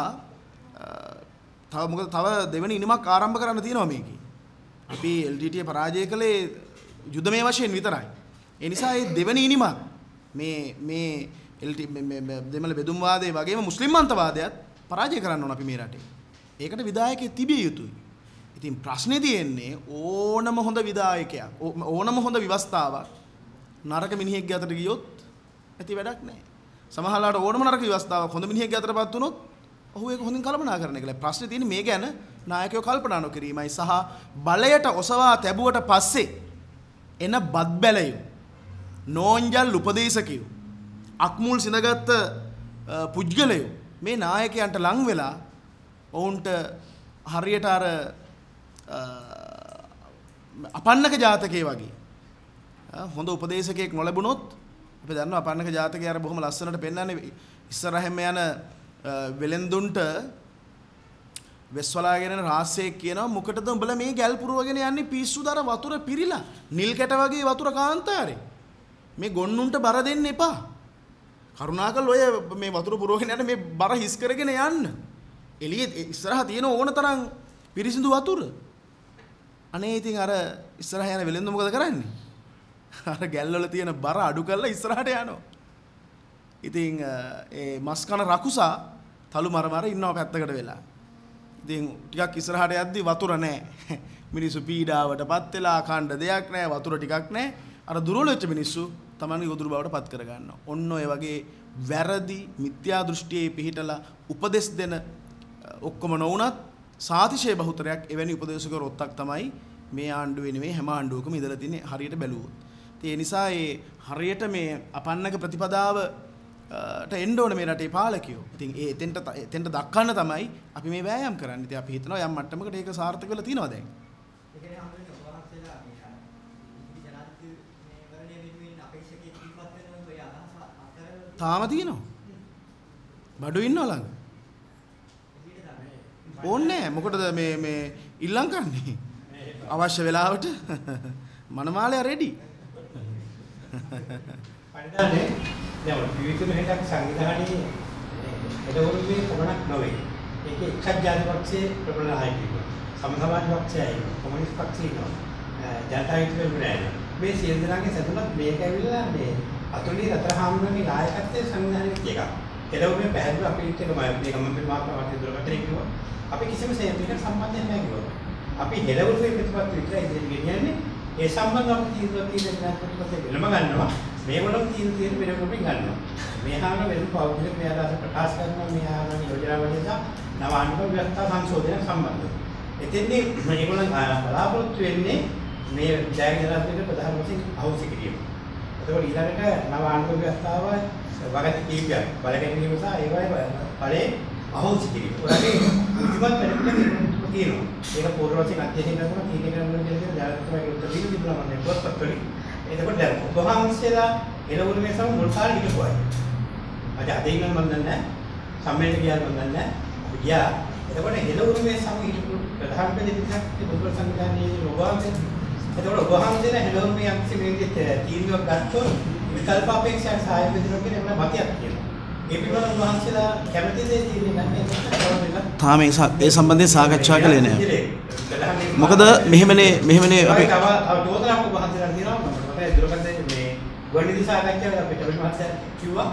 තව දෙවෙනි ඉනිමක් ආරම්භ කරන්න තියෙනවා මේකේ. අපි LTT පරාජය කළේ යුද්ධමය වශයෙන් විතරයි. ඒ නිසා මේ දෙවෙනි ඉනිමක් මේ දෙමළ බෙදුම්වාදයේ වගේම මුස්ලිම් අන්තවාදයත් පරාජය කරන්න ඕන අපි මේ රටේ. ඒකට විධායකයෙක් තිබිය යුතුයි. ඉතින් ප්‍රශ්නේ තියෙන්නේ ඕනම හොඳ විධායකයක් ඕනම හොඳ ව්‍යවස්ථාවක් නරක මිනිහෙක්ගේ අතට ගියොත් ඇති වැඩක් නැහැ. සමහරවිට ඕනම නරක ව්‍යවස්ථාවක් හොඳ මිනිහෙක්ගේ අතටපත් වුණොත් ඔහු ඒක හොඳින් කල්පනා කරන එකයි. ප්‍රශ්නේ තියෙන්නේ මේ ගැන නායකයෝ කල්පනා නොකිරීමයි සහ බලයට ඔසවා තැබුවට පස්සේ එන බත් බැලයෝ නෝන්ජල් උපදේශකයෝ අක්මුල් සිඳගත් පුජ්‍යලයෝ මේ නායකයන්ට ලං වෙලා ඔවුන්ට හරියට අර අපන්නක ජාතකයේ වගේ හොඳ උපදේශකයෙක් නොලැබුණොත් අපි දන්නවා අපන්නක ජාතකයේ අර බොහොම ලස්සනට පෙන්නන්නේ ඉස්සරහින්ම යන වෙලෙන්දුන්ට වෙස්වලාගෙන යන රාස්සෙක් කියනවා මොකටද උඹලා මේ ගැල් පුරවගෙන යන්නේ පිස්සුදර වතුර පිරිලා නිල් කැට වගේ වතුර කාන්තාරේ මේ ගොන්නුන්ට බර දෙන්න එපා කරුණාකර ඔය මේ වතුර පුරවගෙන යන මේ බර හිස් කරගෙන යන්න එළියේ ඉස්සරහ තියෙන ඕන තරම් පිරිසිදු වතුර අනේ ඉතින් අර ඉස්සරහ යන වෙලෙන්දු මොකද කරන්නේ අර ගැල් වල තියෙන බර අඩු කරලා ඉස්සරහට යනවා ඉතින් ඒ මස් කන රකුසා තලු මර ඉන්නව පැත්තකට වෙලා ඉතින් ටිකක් ඉස්සරහට යද්දි වතුර නැහැ මිනිස්සු පීඩාවටපත් වෙලා කණ්ඩ දෙයක් නැහැ වතුර ටිකක් නැහැ අර දුර්වල වෙච්ච මිනිස්සු තමන්ගේ ගොදුරු බවට පත් කර ගන්නවා ඔන්න ඔය වගේ වැරදි මිත්‍යා දෘෂ්ටියේ පිහිටලා උපදෙස් දෙන ඔක්කොම නොවුනත් සාතිශය බහුතරයක් එවැනි උපදේශක රොත්තක් තමයි මේ ආණ්ඩුවේ නෙමෙයි හැම ආණ්ඩුවකම ඉඳලා තියෙන්නේ හරියට බැලුවොත්. ඒ නිසා ඒ හරියට මේ අපන්නක ප්‍රතිපදාව ට එන්න ඕන මේ රටේ පාලකයෝ. ඉතින් ඒ එතෙන්ට දක්වන්න තමයි අපි මේ වෑයම් කරන්නේ. ඉතින් අපි හිතනවා යම් මට්ටමකට ඒක සාර්ථක වෙලා තියෙනවා දැන්. ඒ කියන්නේ හැමෝටම ඔබවහන්සේලා මේ ජනාධිපති මේ වරණය වෙනුවෙන් අපේක්ෂකයෙක් ඉවත් වෙනවා ඔය අදහස අතර තාම තියෙනවා. බඩු ඉන්නවා ළඟ. ඕනේ මොකටද මේ ඉල්ලම් කරන්නේ අවශ්‍ය වෙලාවට මනමාලය රෙඩි පරිදානේ දැන් විවිධ මෙහෙටක් සංවිධානයේ එළවලුවේ කොමනක් නොවේ ඒකේ එක්සත් ජාතික පක්ෂයේ ප්‍රබල නායකයෙකු සමසමාජ පක්ෂයයි කොමියුනිස්ට් පක්ෂයයි ජනතා විමුක්ති පෙරමුණයි මේ සියලු දෙනාගේ සතුටක් මේක ඇවිල්ලා මේ අතුලී රත්තරහාමුදුරන්ගේ නායකත්වයේ සංවිධානයේ එකක් එළවලුවේ පැහැදිලිව අපි හිතේ මේ ගමන් මාර්ග දුරකටේ කිව්වා අපි කිසිම සේවයකට සම්බන්ධයක් නැහැ කිව්වා. අපි හෙළවලුවේ ප්‍රතිපත්ති විතරයි ගෙනියන්නේ. ඒ සම්බන්ධව අපි තීන්දුවක් ප්‍රතිපත්ති වෙනම ගන්නවා. මේගොල්ලෝ තීන්දුව වෙනම ගන්නවා. මේහාන වෙන පෞද්ගලික ක්‍රියාදාස ප්‍රකාශ කරනවා මේහාන යෝජනා වලට නව ආණ්ඩුක්‍රම ව්‍යවස්ථා සංශෝධනය සම්බන්ධව. එතෙන්දී මේගොල්ලෝ බලාපොරොත්තු වෙන්නේ මේ ජාතික ජනාධිපතිට ප්‍රධාන වශයෙන් අහෝසි කිරීම. එතකොට ඊළඟට නව ආණ්ඩුක්‍රම ව්‍යවස්ථාව වගති කීපයක් බලගැනීම නිසා ඒවයි ඵලයේ අහෝසි කිරීම. ඔයාලගේ උද්දිමත් වැඩපිළිවෙලක් තියෙනවා. ඒක පූර්ව වශයෙන් අධ්‍යයනය කරනවා කීකේ කරනවා කියන ජාතකයේ උත්තර දීලා තිබුණා මම පොත්පත් වලින්. එතකොට දැන් ඔබ වහන්සේලා එළවලුවේ සම මුල් කාලේ හිටපුවා. අද ඉන්න මම දන්නේ සම්මේලන ගියාද මම දන්නේ. අපි ගියා. එතකොට එළවලුවේ සම හිටපු ප්‍රධාන ප්‍රතිපත්ති බුද්ධ සංවිධානයේ ඔබ වහන්සේ එතකොට ඔබ වහන්සේලා එළවලුවේ යම්කිසි මේකේ තීන්දුවක් ගත්තොත් විකල්ප අපේක්ෂා සහාය බෙදනවා කියන එක මතයක් තියෙනවා. ඒ පිළිබඳව වහන්සේලා කැමති දේ තියෙන්නේ නැහැ. තාම ඒ සම්බන්ධයෙන් සාකච්ඡා කළේ නැහැ. මොකද මෙහෙමනේ අපි තව චෝදනාවක් වහන්සේලා තියෙනවා. මම දුරකථනයේ මේ ගොඩනැගිලි සාකච්ඡාවේ අපිට අපි මහත්තයා කිව්වා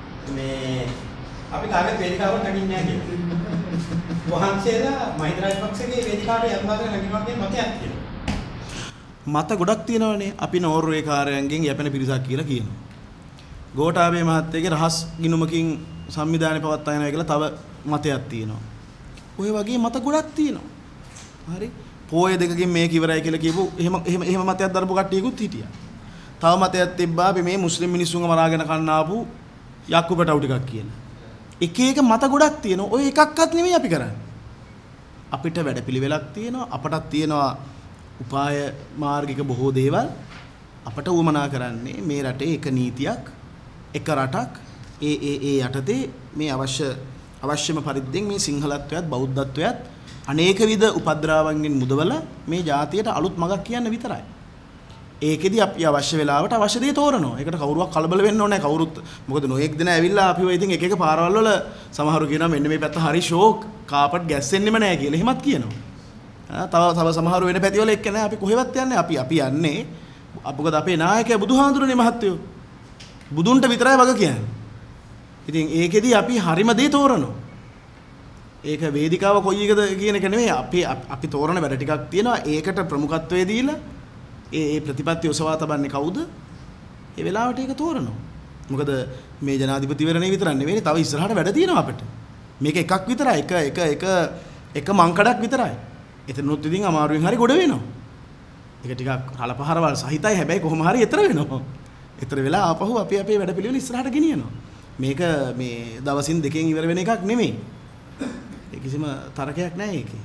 මේ අපි කාගෙත් වේදිකාවක් නැගින්නේ නැහැ කියලා. වහන්සේලා මහින්ද රාජපක්ෂගේ වේදිකාවට යත්මාත්‍ර නැගිනවා කියන මතයක් තියෙනවා. මත ගොඩක් තියෙනවනේ අපි නෝර්වේ කාර්යයන්ගෙන් යැපෙන පිරිසක් කියලා කියනවා. ගෝඨාභය මහත්තයාගේ රහස් ගිණුමකින් සංවිධානය පවත්වා යනවා කියලා තව මතයක් තියෙනවා. ඔය වගේ මත ගොඩක් තියෙනවා. හරි. පොය දෙකකින් මේක ඉවරයි කියලා කියපු එහෙම මතයක් දරපු කට්ටියකුත් හිටියා. තව මතයක් තිබ්බා අපි මේ මුස්ලිම් මිනිස්සුන්ව මරාගෙන කන්න ආපු යක්කු පැටවු ටිකක් කියලා. එක එක මත ගොඩක් තියෙනවා. ඔය එකක්වත් නෙමෙයි අපි කරන්නේ. අපිට වැඩපිළිවෙලක් තියෙනවා. අපටත් තියෙනවා උපාය මාර්ගික බොහෝ දේවල්. අපට උවමනා කරන්නේ මේ රටේ එක නීතියක්, එක රටක් ඒ යටතේ මේ අවශ්‍යම පරිද්දෙන් මේ සිංහලත්වයත් බෞද්ධත්වයත් අනේක විද උපද්‍රවයන්ගෙන් මුදවලා මේ ජාතියට අලුත් මගක් කියන්න විතරයි. ඒකෙදි අපි අවශ්‍ය වෙලාවට අවශ්‍ය දේ තෝරනවා. ඒකට කවුරුවක් කලබල වෙන්න ඕනේ නැහැ. කවුරුත් මොකද නොඑක් දින ඇවිල්ලා අපිව ඉතින් එක එක පාරවල් වල සමහරු කියනවා මෙන්න මේ පැත්ත හරි ෂෝක් කාපට් ගැස්සෙන්නෙම නැහැ කියලා. එහෙමත් කියනවා. තව සමහරු වෙන පැතිවල එක්ක නැහැ. අපි කොහෙවත් යන්නේ. අපි යන්නේ මොකද අපේ නායකයා බුදුහාඳුරනේ මහත්තයෝ. බුදුන්ට විතරයි වග කියන්නේ. ඉතින් ඒකෙදි අපි හරිම දේ තෝරනවා. ඒක වේදිකාව කොයි එකද කියන එක නෙමෙයි. අපි තෝරන වැඩ ටිකක් තියෙනවා. ඒකට ප්‍රමුඛත්වය දීලා ඒ ප්‍රතිපත්ති ඔසවා තබන්නේ කවුද? ඒ වෙලාවට ඒක තෝරනවා. මොකද මේ ජනාධිපතිවරණේ විතර නෙවෙයි තව ඉස්සරහට වැඩ තියෙනවා අපිට. මේක එකක් විතරයි. එක මංකඩක් විතරයි. එතනොත් ඉතින් අමාරුවෙන් හරි ගොඩ වෙනවා. ඒක ටිකක් රළපහරවල් සහිතයි. හැබැයි කොහොම හරි එතර වෙනවා. එතර වෙලා ආපහු අපි අපේ වැඩ පිළිවෙල ඉස්සරහට ගෙනියනවා. මේක මේ දවසින් දෙකෙන් ඉවර වෙන එකක් නෙමෙයි. ඒ කිසිම තරකයක් නැහැ ඒකේ.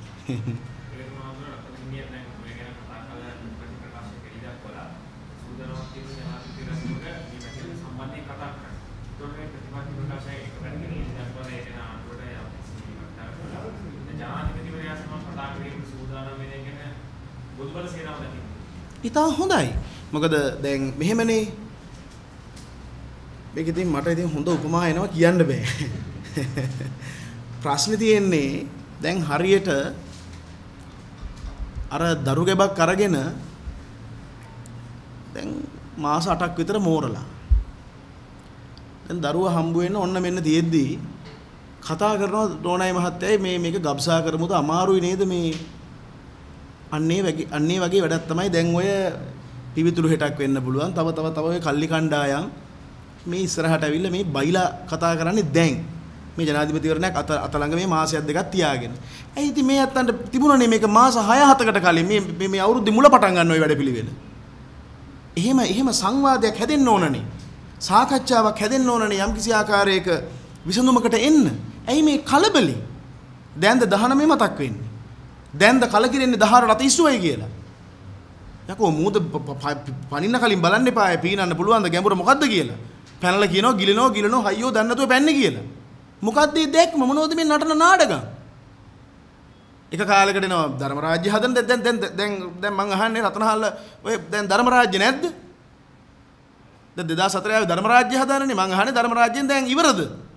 ඉතා හොඳයි. මොකද දැන් මෙහෙමනේ මේක ඉතින් මට ඉතින් හොඳ උපමා එනවා කියන්න බෑ. ප්‍රශ්නේ තියෙන්නේ දැන් හරියට අර දරු ගැබක් අරගෙන දැන් මාස 8ක් විතර මෝරලා. දැන් දරුවා හම්බ වෙන්න ඔන්න මෙන්න තියෙද්දි කතා කරනවා ඩෝනයි මහත්තයයි මේක ගබ්සා කරමුද අමාරුයි නේද මේ අන්නේ වගේ වැඩක් තමයි දැන් ඔය පිවිතුරු හෙටක් වෙන්න පුළුවන්. තව ඔය කල්ලි කණ්ඩායම් මේ ඉස්සරහට ඇවිල්ලා මේ බයිලා කතා කරන්නේ දැන් මේ ජනාධිපතිවරණයක් අත ළඟ මේ මාසයක් දෙකක් තියාගෙන. ඇයි ඉතින් මේ අත්තන්ට තිබුණනේ මේක මාස 6-7කට කලින් මේ අවුරුද්දේ මුල පටන් ගන්න ඔය වැඩපිළිවෙල. එහෙම සංවාදයක් හැදෙන්න ඕනනේ. සාකච්ඡාවක් හැදෙන්න ඕනනේ යම්කිසි ආකාරයක විසඳුමකට එන්න. ඇයි මේ කලබලේ? දැන්ද 19 මතක් වෙන්නේ. දැන්ද කලකිරෙන්නේ 18 රට ඉස්සුවයි කියලා. යකෝ මූද පනින්න කලින් බලන්න එපා. පීනන්න පුළුවන් ද ගැඹුර මොකද්ද කියලා. පැනලා කියනවා ගිලිනෝ හයියෝ දන්නේ නැතුව පැන්නේ කියලා. මොකද්ද මේ දැක්ම මොනවද මේ නටන නාඩගම්? එක කාලයකට එනවා ධර්ම රාජ්‍ය හදන්න දැන් මං අහන්නේ රතනහල්ල ඔය දැන් ධර්ම රාජ්‍ය නැද්ද? දැන් 2004 ආවේ ධර්ම රාජ්‍ය හදන්නනේ මං අහන්නේ ධර්ම රාජ්‍යෙන් දැන් ඉවරද?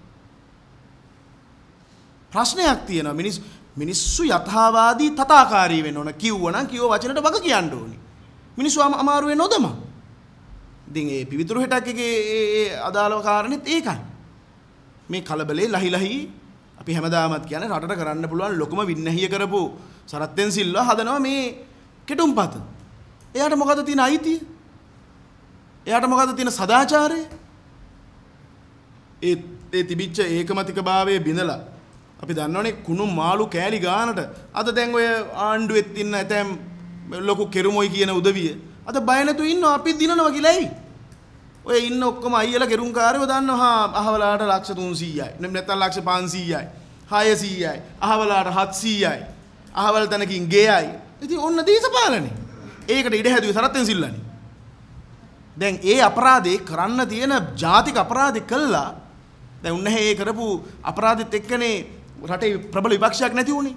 ප්‍රශ්නයක් තියෙනවා මිනිස්සු යථාවාදී තථාකාරී වෙන්න ඕන. කිව්වනම් කිව්ව වචනට වග කියන්න ඕනේ. මිනිස්සු අමාරුවේ නොදම. ඉතින් ඒ පිවිතුරු හෙටක් එකේ ඒ අදාළව කාරණෙත් ඒකයි. මේ කලබලේ ලහිලහි අපි හැමදාමත් කියන්නේ රටට කරන්න පුළුවන් ලොකුම වින්නැහිය කරපු සරත්ෙන් සිල්වා හදනවා මේ කෙටුම්පත. එයාට මොකද තියෙන අයිතිය? එයාට මොකද තියෙන සදාචාරය? ඒ තිබිච්ච ඒකමතිකභාවය බිඳලා අපි දන්නවනේ කුණු මාළු කෑලි ගානට අද දැන් ඔය ආණ්ඩුවෙත් ඉන්න ඇතැම් ලොකු කෙරුමොයි කියන උදවිය අද බය නැතුව ඉන්නවා අපි දිනනවා කියලා ඇයි? ඔය ඉන්න ඔක්කොම අයියලා කෙරුම්කාරයෝ දන්නවා අහවලාට ලක්ෂ 300යි නැත්නම් ලක්ෂ 500යි 600යි අහවලාට 700යි අහවල තැනකින් ගෙයයි. ඉතින් ඔන්න දේශපාලනේ. ඒකට ඉඩ හැදුවේ සරත්ෙන් සිල්ලානේ. දැන් ඒ අපරාධේ කරන්න තියෙන ජාතික අපරාධේ කළා. දැන් උන්නේ ඒ කරපු අපරාධෙත් එක්කනේ රටේ ප්‍රබල විපක්ෂයක් නැති වුණේ.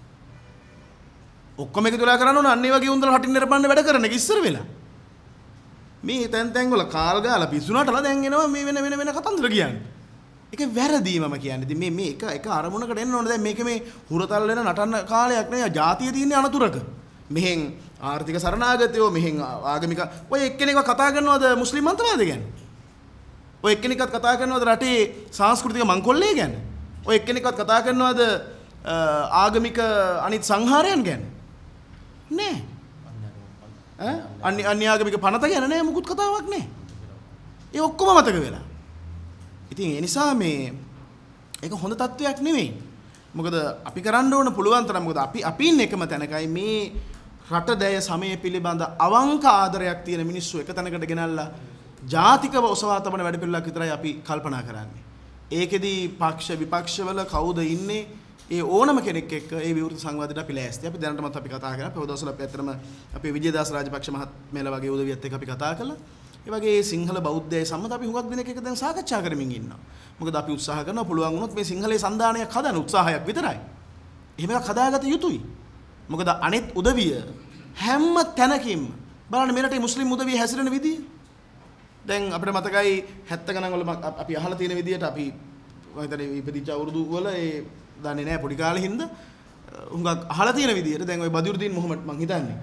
ඔක්කොම එකතු වෙලා කරන්න ඕන අන්නේ වගේ උන්දල රටින් නිරපන්න වැඩ කරන එක ඉස්සර වෙලා. මේ තැන් වල කාල් ගාලා පිස්සුනාටලා දැන් එනවා මේ වෙන කතන්දර කියන්නේ. ඒක වැරදි මම කියන්නේ. ඉතින් මේ එක අරමුණකට එන්න ඕන. දැන් මේක මේ හුරතල් වෙන නටන්න කාලයක් නෙවෙයි. ජාතිය තියෙන්නේ අනතුරක. මෙහෙන් ආර්ථික සරණාගතයෝ මෙහෙන් ආගමික ඔය එක්කෙනෙක්ව කතා කරනවද මුස්ලිම් අන්තවාද ගැන? ඔය එක්කෙනෙක්වත් කතා කරනවද රටේ සංස්කෘතික මංකොල්ලේ ගැන? ඔය එක්කෙනෙක්වත් කතා කරනවද ආගමික අනිත් සංහාරයන් ගැන? නෑ. අන්‍යාගමික පනත ගැන නෑ මුකුත් කතාවක් නෑ. ඒ ඔක්කොම මතක වෙලා. ඉතින් ඒ නිසා මේ ඒක හොඳ තත්වයක් නෙවෙයි. මොකද අපි කරන්න ඕන පුළුවන් තරම් මොකද අපි ඉන්නේ එකම තැනකයි මේ රට දැය සමය පිළිබඳ අවංක ආදරයක් තියෙන මිනිස්සු එක තැනකට ගෙනල්ලා ජාතිකව ඔසවා තබන වැඩ පිළිවෙලක් විතරයි අපි කල්පනා කරන්නේ. ඒකෙදී පක්ෂ විපක්ෂවල කවුද ඉන්නේ ඒ ඕනම කෙනෙක් එක්ක ඒ විවෘත සංවාදයට අපි ලෑස්ති. අපි දැනටමත් අපි කතා කරා. පොය දවස්වල අපි ඇත්තටම අපේ විජේදාස රාජපක්ෂ මහත්මයාලා වගේ උදවියත් එක්ක අපි කතා කළා. ඒ වගේ සිංහල බෞද්ධය සම්මත අපි හුඟක් දිනක එක දැන් සාකච්ඡා කරමින් ඉන්නවා. මොකද අපි උත්සාහ කරනවා පුළුවන් වුණොත් මේ සිංහලේ සන්දානයක් හදන්න උත්සාහයක් විතරයි. එහෙම එකක් හදාගත යුතුයි. මොකද අනිත් උදවිය හැම තැනකින්ම බලන්න මෙරට මුස්ලිම් උදවිය හැසිරෙන විදිය. දැන් අපිට මතකයි 70 ගණන් වල අපි අහලා තියෙන විදියට අපි මම හිතන්නේ ඉපදිච්ච අවුරුදු වල ඒ දන්නේ නැහැ පොඩි කාලේ හින්දා හුඟක් අහලා තියෙන විදියට දැන් ওই බදියුද්දීන් මොහමඩ් මං හිතන්නේ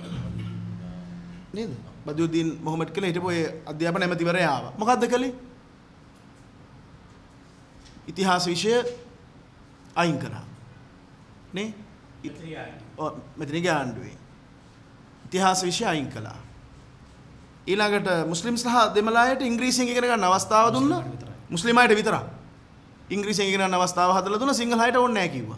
නේද? බදියුද්දීන් මොහමඩ් කියලා හිටපු ඒ අධ්‍යාපන ඇමතිවරයා ආවා. මොකද්ද කළේ? ඉතිහාස විෂය අයින් කරා. නේ? මෙතන ගාන්ඩුවේ. ඉතිහාස විෂය අයින් කළා. ඊළඟට මුස්ලිම් සහ දෙමළ අයට ඉංග්‍රීසියෙන් ඉගෙන ගන්න අවස්ථාව දුන්නා. මුස්ලිම් අයට විතරක්. ඉංග්‍රීසියෙන් ඉගෙන ගන්න අවස්ථාව හදලා දුන්නා. සිංහල අයට ඕනේ නැහැ කිව්වා.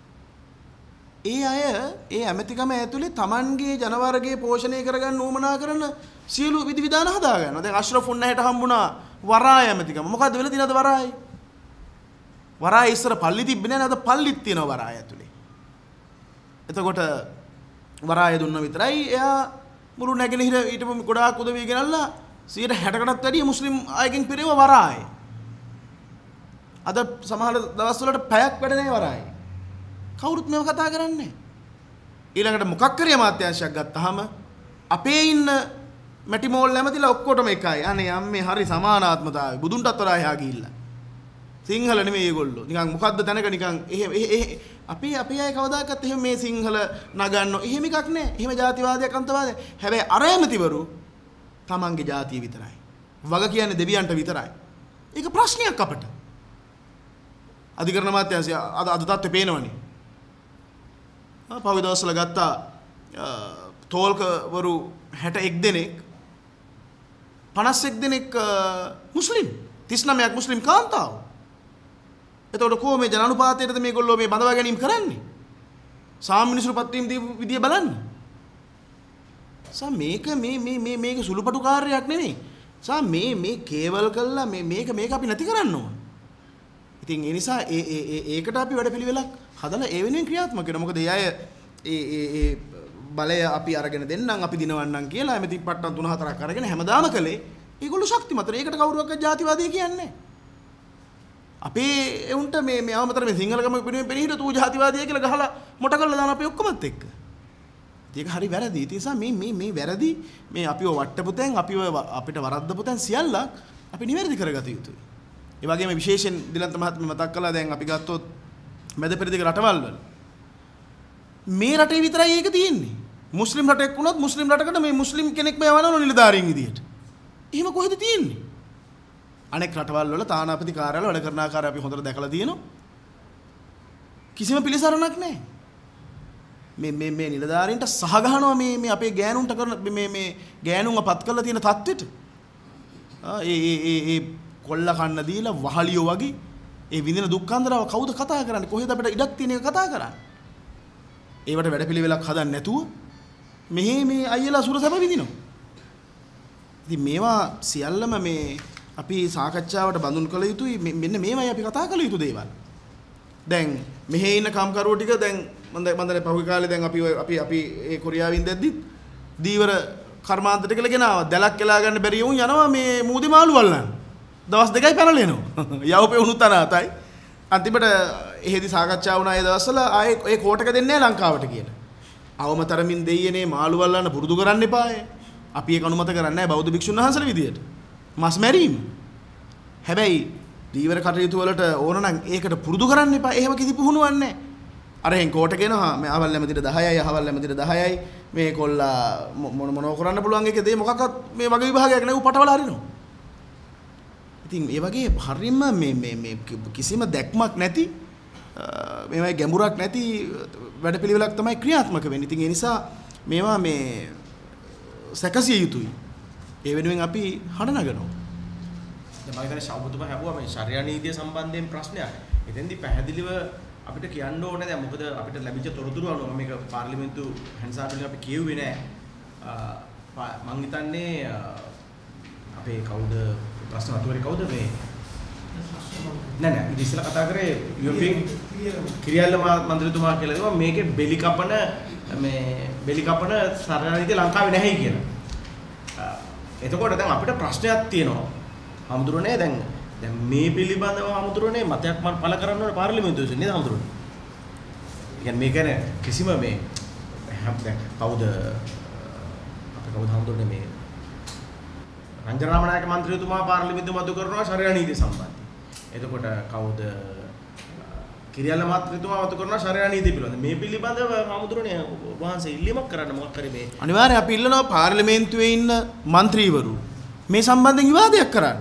ඒ අය ඒ ඇමතිකම ඇතුලේ Tamanගේ ජනවර්ගයේ පෝෂණය කරගන්න උවමනා කරන සියලු විධි විධාන හදා ගන්නවා. දැන් අෂ්රෆ් උන්නහට හම්බුණා වරාය ඇමතිකම. මොකද්ද වෙලා තියෙනවද වරාය? වරාය ඉස්සර පල්ලි තිබ්බේ නැහැ. අද පල්ලිත් තියෙනවා වරාය ඇතුලේ. එතකොට වරාය දුන්න විතරයි එයා මුළු නැගෙනහිර ඊටම ගොඩාක් උදවිය ගෙනල්ලා 60%කටත් වැඩිය මුස්ලිම් අයගෙන් පිරෙව වරාය. අද සමහර දවස්වලට පැයක් වැඩ නැහැ වරාය. කවුරුත් මේව කතා කරන්නේ. ඊළඟට මොකක් කරේ අමාත්‍යාංශයක් ගත්තාම අපේ ඉන්න මැටි මෝල් නැමතිලා ඔක්කොටම එකයි. අනේ අම්මේ හරි සමානාත්මතාවය. බුදුන්ටත් වඩා එහා ගිහිල්ලා. සිංහල නෙමෙයි ඒගොල්ලෝ. නිකන් මොකද්ද තැනක නිකන් අපේ අය කවදාකවත් එහෙම මේ සිංහල නගන්න එහෙම එකක් නෑ. එහෙම ජාතිවාදයක් අන්තවාදයක්. හැබැයි අර ඇමතිවරු තමන්ගේ ජාතිය විතරයි. වග කියන්නේ දෙවියන්ට විතරයි. ඒක ප්‍රශ්නයක් අපට. අධිකරණ අමාත්‍යාංශය අද තත්ත්වේ පේනවනේ. පහුගිය දවස්වල ගත්තා තෝල්කවරු 61 දෙනෙක් 51 දෙනෙක් මුස්ලිම් 39ක් මුස්ලිම් කාන්තාව. එතකොට කොහොම මේ ජනානුපාතයටද මේගොල්ලෝ මේ බඳවා ගැනීම කරන්නේ? සාමිනිසුරු පත්වීම දීපු විදිය බලන්න. මේක සුළුපටු කාර්යයක් නෙමෙයි. මේ කේවල් කළා මේක අපි නැති කරන්න ඕන. ඉතින් ඒ නිසා ඒකට අපි වැඩපිළිවෙලක් හදලා ඒ වෙනුවෙන් ක්‍රියාත්මක වෙනවා. මොකද ඒ අය ඒ බලය අපි අරගෙන දෙන්නම් අපි දිනවන්නම් කියලා එමෙති පට්ටම් 3-4ක් අරගෙන හැමදාම කළේ ඒගොල්ලෝ ශක්තිමත්. ඒකට කවුරුවක්වත් ජාතිවාදී කියන්නේ අපේ එවුන්ට මේ අවමතර මේ සිංහලකම පිළිවෙන් පෙනීහිට තු ජාතිවාදී කියලා ගහලා මොට කරලා දාන අපි ඔක්කොමත් එක්ක. ඒක හරි වැරදි. ඒ නිසා මේ වැරදි මේ අපිව වට්ටපු තැන් අපිව අපිට වරද්දපු තැන් සියල්ලක් අපි නිවැරදි කරගත යුතුයි. ඒ වගේම විශේෂයෙන් දිලන්ත මහත්මිය මතක් කළා දැන් අපි ගත්තොත් මැද පෙරදිග රටවල් වල මේ රටේ විතරයි ඒක තියෙන්නේ. මුස්ලිම් රටයක් වුණොත් මුස්ලිම් රටකට මේ මුස්ලිම් කෙනෙක් මේ යවනවා නිලධාරීන් විදියට. එහෙම කොහෙද තියෙන්නේ? අනෙක් රටවල් වල තානාපති කාර්යාල වැඩ කරන ආකාරය අපි හොඳට දැකලා තියෙනවා. කිසිම පිළිසරණක් නැහැ. මේ නිලධාරීන්ට සහ ගහනවා මේ අපේ ගෑනුන්ට කරන මේ ගෑනුන්ව පත් කරලා තියෙන තත්ත්වෙට. ඒ කොල්ල කන්න දීලා වහලියෝ වගේ ඒ විඳින දුක්ඛන්දරව කවුද කතා කරන්නේ? කොහෙද අපිට ඉඩක් තියෙන එක කතා කරන්නේ? ඒවට වැඩපිළිවෙලක් හදන්න නැතුව මෙහි මේ අයියලා සුරසැප විඳිනවා. ඉතින් මේවා සියල්ලම මේ අපි සාකච්ඡාවට බඳුන් කළ යුතුයි. මෙන්න මේවයි අපි කතා කළ යුතු දේවල්. දැන් මෙහි ඉන්න කම්කරුවෝ ටික දැන් මන්දනේ පහුගිය කාලේ දැන් අපි ඒ කොරියාවෙන් දැද්දිත් දීවර කර්මාන්තයට කියලා ගෙනාවා. දැලක් කියලා ගන්න බැරි වුන් යනවා මේ මූදි මාළු වල්ලන්න. දවස් දෙකයි පැනලා එනවා. යවපේ උණුත් අනාතයි. අන්තිමට එහෙදි සාකච්ඡා වුණා ඒ දවස්වල ආයේ ඒ කෝටක දෙන්නේ නැහැ ලංකාවට කියලා. අවමතරමින් දෙයියනේ මාළු වල්ලන්න පුරුදු කරන්න එපායේ. අපි ඒක අනුමත කරන්නේ නැහැ බෞද්ධ භික්ෂුන් වහන්සේලා විදියට. මස් මැරීම. හැබැයි දීවර කටයුතු වලට ඕන නම් ඒකට පුරුදු කරන්න එපා. එහෙම කිසි පුහුණුවක් නැහැ. අර එහෙන් කෝට ගෙනවා මේ අවල් ලැමදිට 10යි අහවල් ලැමදිට 10යි මේ කොල්ලා මොනව කරන්න පුළුවන් එකේ දේ මොකක්වත් මේ වගේ විභාගයක් නෙවෙයි පටවල හරිනවා. ඉතින් ඒ වගේ හරියම මේ කිසිම දැක්මක් නැති මේවයි ගැඹුරක් නැති වැඩපිළිවෙලක් තමයි ක්‍රියාත්මක වෙන්නේ. ඉතින් ඒ නිසා මේවා මේ සැකසිය යුතුයි. ඒ වෙනුවෙන් අපි හඬ නගනවා. දැන් මම හිතන්නේ ශාවතුමා හැබුවා මේ ශාරීරික නීතිය සම්බන්ධයෙන් ප්‍රශ්නයක්. එතෙන්දී පැහැදිලිව අපිට කියන්න ඕනේ දැන් මොකද අපිට ලැබිච්ච තොරතුරු අනුව මේක පාර්ලිමේන්තු හන්සාවලින් අපි කියුවේ නෑ. මම හිතන්නේ අපේ කවුද ප්‍රශ්න අතුරේ කවුද මේ නෑ ඉතින් ඉස්සෙල්ලා කතා කරේ යුරෝපීන් කිරියල්ල මන්ත්‍රීතුමා කියලා දෙනවා මේකේ බෙලි කපන සරණනීතිය ලංකාවේ නැහැ කියලා. එතකොට දැන් අපිට ප්‍රශ්නයක් තියෙනවා. හමුදුරනේ දැන් මේ පිළිබඳව හමුදුරනේ මතයක් පළ කරන්න ඕන පාර්ලිමේන්තුවේ නේද හමුදුරනේ? කියන්නේ මේ කියන්නේ කිසිම මේ දැන් කවුද හමුදුරනේ මේ රංජන රාමනායක මන්ත්‍රීතුමා පාර්ලිමේන්තුව මතු කරනවා ශරීර නීතිය සම්බන්ධයෙන්. එතකොට කවුද කිරියල්ල මන්ත්‍රීතුමා මතු කරනවා ශරීර නීතිය පිළිබඳව. මේ පිළිබඳව හමුදුරනේ වහන්සේ ඉල්ලීමක් කරන්න මොකක් කරේ මේ අනිවාර්යයෙන් අපි ඉල්ලනවා පාර්ලිමේන්තුවේ ඉන්න മന്ത്രിවරු මේ සම්බන්ධයෙන් විවාදයක් කරන්න.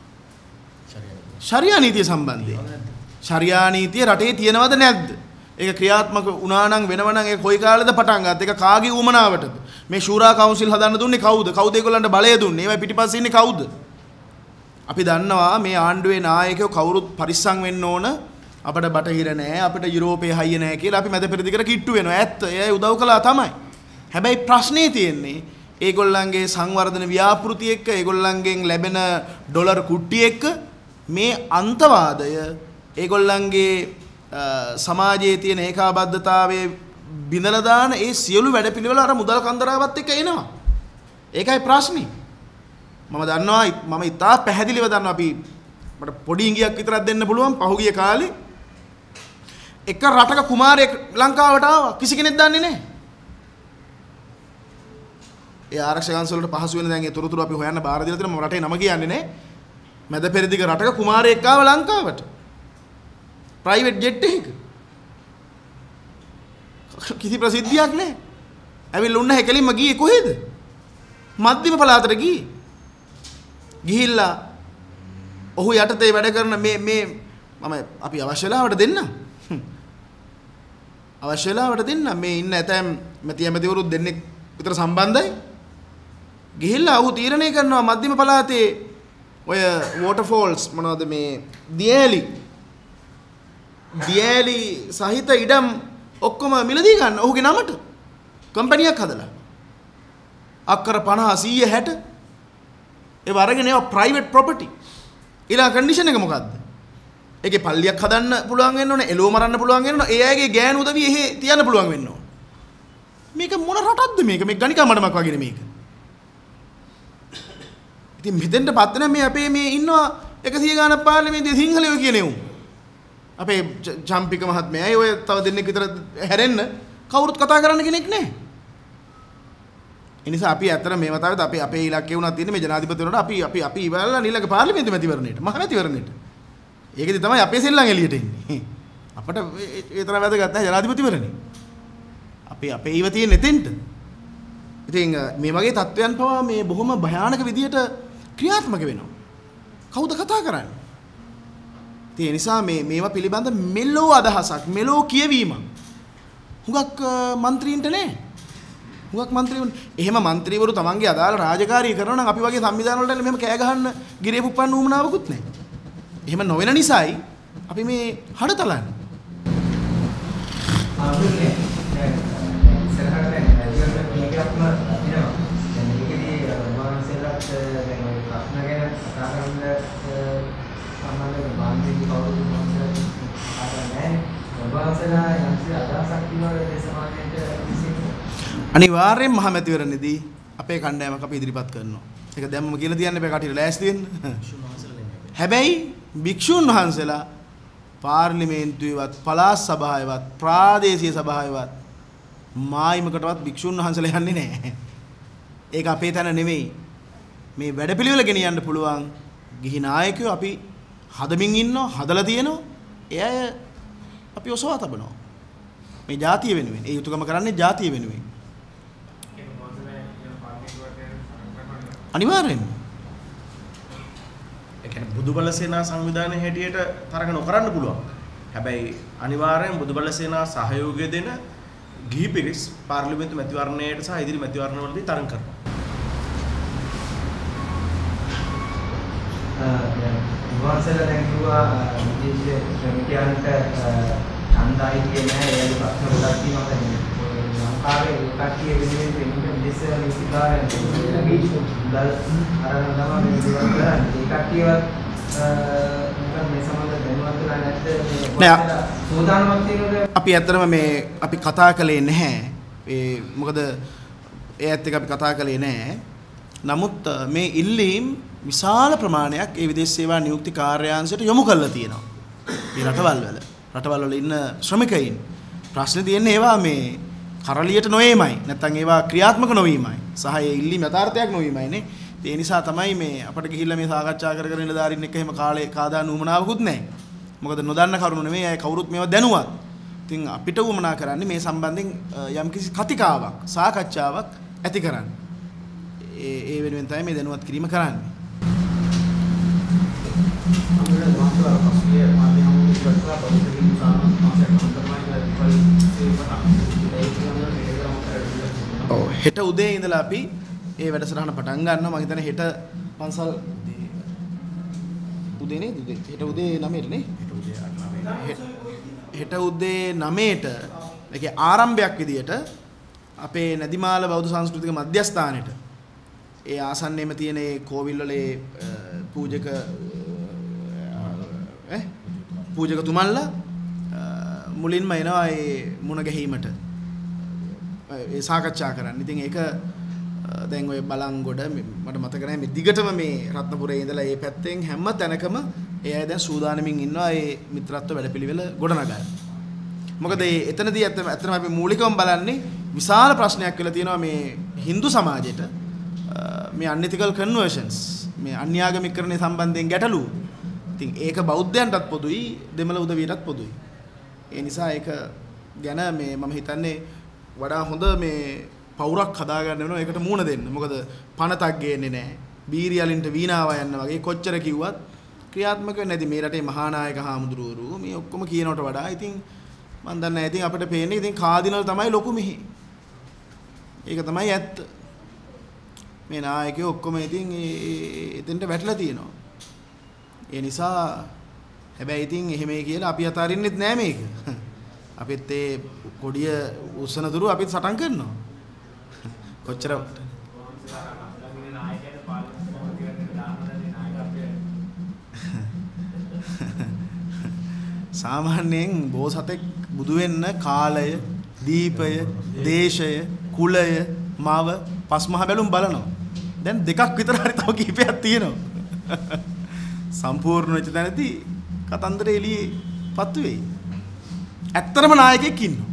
ශරීර නීතිය සම්බන්ධයෙන්. ශරීර නීතිය රටේ තියෙනවද නැද්ද? ඒක ක්‍රියාත්මක වුණා නම් වෙනව නම් ඒක කොයි කාලෙද පටන් ගත්තේ? ඒක කාගේ උමනාවටද? මේ ශූරා කවුන්සිල් හදන්න දුන්නේ කවුද? කවුද ඒගොල්ලන්ට බලය දුන්නේ? ඒවා පිටිපස්සේ ඉන්නේ කවුද? අපි දන්නවා මේ ආණ්ඩුවේ නායකයෝ කවුරුත් පරිස්සම් වෙන්න ඕන. අපිට බටහිර නැහැ, අපිට යුරෝපයේ හයිය නැහැ කියලා අපි මැද පෙරදිගට කිට්ටු වෙනවා. ඇත්ත. ඒ උදව් කළා තමයි. හැබැයි ප්‍රශ්නේ තියෙන්නේ ඒගොල්ලන්ගේ සංවර්ධන ව්‍යාපෘති එක්ක ඒගොල්ලන්ගෙන් ලැබෙන ඩොලර් කුට්ටි එක්ක මේ අන්තවාදය ඒගොල්ලන්ගේ සමාජයේ තියෙන ඒකාබද්ධතාවයේ බිඳලා දාන ඒ සියලු වැඩපිළිවෙල අර මුදල් කන්දරාවත් එක්ක එනවා. ඒකයි ප්‍රශ්නේ. මම දන්නවා මම ඉතා පැහැදිලිව දන්නවා අපි මට පොඩි ඉඟියක් විතරක් දෙන්න පුළුවන් පහුගිය කාලේ එක රටක කුමාරයෙක් ලංකාවට ආවා කිසි කෙනෙක් දන්නේ නැහැ. ඒ ආරක්ෂක අංශ වලට පහසු වෙන දැන් ඒ තොරතුරු අපි හොයන්න බාර දීලා තියෙනවා. මම රටේ නම කියන්නේ නැහැ. මැද පෙරදිග රටක කුමාරයෙක් ආවා ලංකාවට. ප්‍රයිවට් ජෙට් එකක. කිසි ප්‍රසිද්ධියක් නැහැ. ඇවිල්ලා උන්න හැකලින්ම ගියේ කොහෙද? මධ්‍යම පළාතට ගියේ. ගිහිල්ලා ඔහු යටතේ වැඩ කරන මේ අපි අවශ්‍ය වෙලාවට දෙන්න. අවශ්‍ය වෙලාවට දෙන්න. මේ ඉන්න ඇතැම් මැතිවරු දෙන්නෙක් විතර සම්බන්ධයි. ගිහිල්ලා ඔහු තීරණය කරනවා මධ්‍යම පළාතේ ඔය වෝටර්ෆෝල්ස් මොනවද මේ දියැලි සහිත ඉඩම් ඔක්කොම මිලදී ගන්න ඔහුගේ නමට කම්පැනියක් හදලා අක්කර 50 100 60 ඒව අරගෙන ඒවා ප්‍රයිවට් ප්‍රොපර්ටි ඊළඟ කන්ඩිෂන් එක මොකද්ද? ඒකේ පල්ලියක් හදන්න පුළුවන් වෙන්න ඕනේ, එළුව මරන්න පුළුවන් වෙන්න ඕනේ, ඒ අයගේ ගෑනු උදවිය එහෙ තියන්න පුළුවන් වෙන්න ඕනේ. මේක මොන රටක්ද මේක? මේ ගණිකා මඩමක් වගේ මේක. ඉතින් මෙතෙන්ටපත් වෙන මේ අපේ මේ ඉන්නවා 100 ගානක් පාර්ලිමේන්තුවේ සිංහලයෝ කියන උන්. අපේ ජම්පික මහත්මයායි ඔය තව දෙන්නෙක් විතර හැරෙන්න කවුරුත් කතා කරන්න කෙනෙක් නැහැ. ඒ නිසා අපි ඇත්තට මේ වතාවෙත් අපේ ඉලක්කය වුණා තියෙන්නේ මේ ජනාධිපතිවරුන්ට අපි ඉවරලා ඊළඟ පාර්ලිමේන්තු මැතිවරණයට මහ මැතිවරණයට. ඒකෙදි තමයි අපේ සෙල්ලම් එළියට එන්නේ. අපිට ඒ තරම් වැදගත් නැහැ ජනාධිපතිවරණේ. අපේ ඊව තියෙන එතෙන්ට. ඉතින් මේ වගේ තත්ත්වයන් පවා මේ බොහොම භයානක විදියට ක්‍රියාත්මක වෙනවා. කවුද කතා කරන්නේ? ඒ නිසා මේවා පිළිබඳ මෙලෝ අදහසක් මෙලෝ කියවීමක් හුඟක් മന്ത്രීන්ට නැහැ. හුඟක් മന്ത്രීවරු එහෙම മന്ത്രීවරු තමන්ගේ අදාළ රාජකාරිය කරනවා නම් අපි වගේ සංවිධාන වලට මෙහෙම කෑ ගහන්න ගිරේ පුප්පන්න උවමනාවකුත් නැහැ. එහෙම නොවන නිසායි අපි මේ හඩතලන්නේ. ආන්නේ සරහට දැන් මේකක්ම දිනවා. දැන් මේකදී වහන්සේලාත් දැන් ඔය ප්‍රශ්න ගැන කතා කරන්න සම්බන්ධව වහන්සේ කවුරුද වහන්සේලා ආදන්නේ වහන්සේලා යම්සි අදහසක් තියනවා ඒ සමාජයට විසින් අනිවාර්යෙන් මහ මැතිවරණයේදී අපේ කණ්ඩායමක් අපි ඉදිරිපත් කරනවා. ඒක දැම්මම කියලා තියන්න එපා කටියට ලෑස්ති වෙන්න. හැබැයි භික්ෂුන් වහන්සේලා පාර්ලිමේන්තුවේවත් පළාත් සභාවේවත් ප්‍රාදේශීය සභාවේවත් මායිමකටවත් භික්ෂුන් වහන්සේලා යන්නේ නැහැ. ඒක අපේ තැන නෙවෙයි. මේ වැඩපිළිවෙල ගෙනියන්න පුළුවන් ගිහි නායකයෝ අපි හදමින් ඉන්නවා, හදලා තියෙනවා. ඒ අය අපි ඔසවා තබනවා. මේ ජාතිය වෙනුවෙන්. ඒ යුතුයකම කරන්නේ ජාතිය වෙනුවෙන්. අනිවාර්යෙන්ම. ඒ කියන්නේ බුදුබල සේනා සංවිධානයේ හැටියට තරඟ නොකරන්න පුළුවන්. හැබැයි අනිවාර්යෙන් බුදුබල සේනා සහයෝගය දෙන ගිහි පිරිස් පාර්ලිමේන්තු මැතිවරණයට සහ ඉදිරි මැතිවරණවලදී තරඟ කරනවා. වහන්සේලා දැන් කිව්වා විදේශ ශ්‍රමිකයන්ට ඡන්දයි කියන්නේ ඒ ප්‍රශ්න ගොඩක් තියෙනවා දැන් ලංකාවේ කට්ටිය වෙනුවෙන් විදේශ නීතිකාරයන් මුදල් අරගෙන තමයි මේ දේවල් කරන්නේ. ඒ කට්ටියවත් නිකන් අපි ඇත්තටම මේ අපි කතා කළේ නැහැ. මොකද ඒත් එක අපි කතා කළේ නැහැ. නමුත් මේ ඉල්ලීම් විශාල ප්‍රමාණයක් ඒ විදේශ සේවා නියුක්ති කාර්යාංශයට යොමු කරලා තියෙනවා. මේ රටවල් වල ඉන්න ශ්‍රමිකයින් ප්‍රශ්නේ තියෙන්නේ ඒවා මේ කරලියට නොවීමයි. නැත්නම් ඒවා ක්‍රියාත්මක නොවීමයි. සහ ඒ ඉල්ලීම් යථාර්ථයක් නොවීමයිනේ. ඒ නිසා තමයි මේ අපිට ගිහිල්ලා මේ සාකච්ඡා කර කර නිලධාරීන් එක්ක එහෙම කාලේ කාදා නුමනාවකුත් නැහැ. මොකද නොදන්න කරුණු නෙමෙයි අය කවුරුත් මේවා දැනුවත්. ඉතින් අපිට උවමනා කරන්නේ මේ සම්බන්ධයෙන් යම්කිසි කතිකාවක් සාකච්ඡාවක් ඇති කරන්න. ඒ වෙනුවෙන් තමයි මේ දැනුවත් කිරීම කරන්නේ. ඔව් හෙට උදේ ඉඳලා අපි ඒ වැඩසටහන පටන් ගන්නවා. මම හිතන්නේ හෙට පන්සල් උදේ නේද? හෙට උදේ 9ට නේ? හෙට උදේ 9ට ඒකේ ආරම්භයක් විදියට අපේ නැදිමාල බෞද්ධ සංස්කෘතික මධ්‍යස්ථානෙට ඒ ආසන්නයේම තියෙන ඒ කෝවිල් වල ඒ පූජකතුමන්ලා මුලින්ම එනවා ඒ මුණ ගැහිමට ඒ සාකච්ඡා කරන්න. ඉතින් ඒක දැන් ඔය බලංගොඩ මට මතක නැහැ මේ දිගටම මේ රත්නපුරේ ඉඳලා මේ පැත්තෙන් හැම තැනකම ඒ අය දැන් සූදානමින් ඉන්නවා ඒ මිත්‍රත්ව වැඩපිළිවෙල ගොඩනගන්න. මොකද එතනදී ඇත්තටම අපි මූලිකවම බලන්නේ විශාල ප්‍රශ්නයක් වෙලා තියෙනවා මේ Hindu සමාජයට මේ unethical conversions මේ අන්‍යාගමිකකරණය සම්බන්ධයෙන් ගැටලු. ඉතින් ඒක බෞද්ධයන්ටත් පොදුයි දෙමළ උදවියටත් පොදුයි. ඒ නිසා ඒක ගැන මේ මම හිතන්නේ වඩා හොඳ මේ පවුරක් හදාගන්න වෙනවා ඒකට මූණ දෙන්න. මොකද පණතක් ගේන්නේ නැහැ. බීරියලින්ට වීණාව යන්න වගේ කොච්චර කිව්වත් ක්‍රියාත්මක වෙන්නේ නැති මේ රටේ මහානායක හාමුදුරුවෝ මේ ඔක්කොම කියනවට වඩා ඉතින් මම දන්නේ නැහැ. ඉතින් අපිට පේන්නේ ඉතින් කාදිනල් තමයි ලොකු මෙහි. ඒක තමයි ඇත්ත. මේ නායකයෝ ඔක්කොම ඉතින් එතෙන්ට වැටලා තියෙනවා. ඒ නිසා හැබැයි ඉතින් එහෙමයි කියලා අපි අතාරින්නෙත් නෑ මේක. අපිත් ඒ කොඩිය උස්සන තුරු අපිත් සටන් කරනවා. කොච්චර සාමාන්‍යයෙන් බෝසතෙක් බුදු වෙන්න කාලය, දීපය, දේශය, කුලය, මව, පස්මහ බැලුම් බලනවා. දැන් දෙකක් විතර හරි තව කීපයක් තියෙනවා. සම්පූර්ණ වෙච්ච තැනදී කතන්දර එළියේ පත්තු වෙයි. ඇත්තටම නායකයෙක් ඉන්නවා.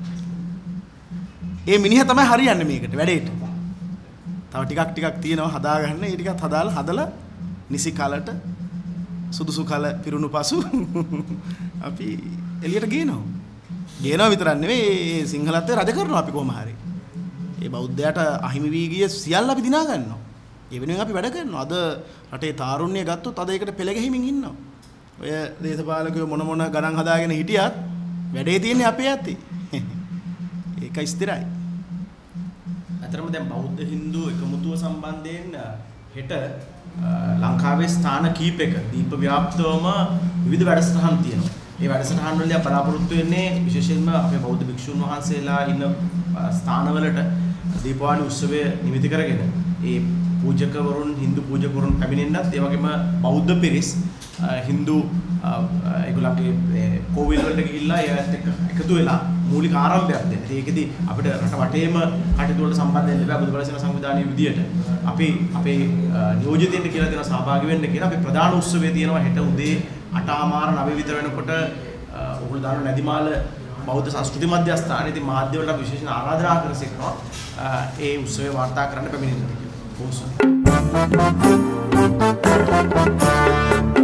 ඒ මිනිහා තමයි හරියන්නේ මේකට වැඩේට. තව ටිකක් තියෙනවා හදාගන්න. ඒ ටිකත් හදලා නිසි කලට සුදුසු කල පිරුණු පසු අපි එළියට ගේනවා. ගේනවා විතරක් නෙවෙයි සිංහලත්වයේ රජ කරනවා අපි කොහොම හරි. ඒ බෞද්ධයාට අහිමි වී ගිය සියල්ල අපි දිනා ගන්නවා. ඒ වෙනුවෙන් අපි වැඩ කරනවා. අද රටේ තාරුණ්‍ය ගත්තොත් අද ඒකට පෙළ ගැහිමින් ඉන්නවා. ඔය දේශපාලකයෝ මොන ගණන් හදාගෙන හිටියත් වැඩේ තියෙන්නේ අපේ ඇත්තේ. ඒක ස්ථිරයි. අතරම දැන් බෞද්ධ හින්දු එකමුතුව සම්බන්ධයෙන් හෙට ලංකාවේ ස්ථාන කීපයක දීප ව්‍යාප්තවම විවිධ වැඩසටහන් තියෙනවා. මේ වැඩසටහන් වල බලාපොරොත්තු වෙන්නේ විශේෂයෙන්ම අපේ බෞද්ධ භික්ෂුන් වහන්සේලා ඉන්න ස්ථානවලට දීපාවලි උත්සවය නිමිති කරගෙන ඒ පූජකවරුන් හින්දු පූජකවරුන් පැමිණෙන්නත් ඒ වගේම බෞද්ධ පිරිස් හින්දු ඒගොල්ලන්ගේ කෝවිල් වලට ගිහිල්ලා ඒවත් එක්ක එකතු වෙලා මූලික ආරම්භයක් දෙන්න. ඒකෙදි අපිට රට වටේම කටයුතු වලට සම්බන්ධ වෙන්න බෑ බුදුබල සේනා සංවිධානයේ විදියට. අපි අපේ නියෝජිතයින්ට කියලා දෙන සහභාගී වෙන්න කියලා අපි ප්‍රධාන උත්සවය තියෙනවා හෙට උදේ 8:09 විතර වෙනකොට ඔගොල්ලෝ දාන නැදිමාල බෞද්ධ සංස්කෘති මධ්‍යස්ථානයේ ඉතින් මාධ්‍ය වලට විශේෂ ආරාධනා කර සිටිනවා. ඒ උත්සවය වාර්තා කරන්න පැමිණෙන්න කියලා.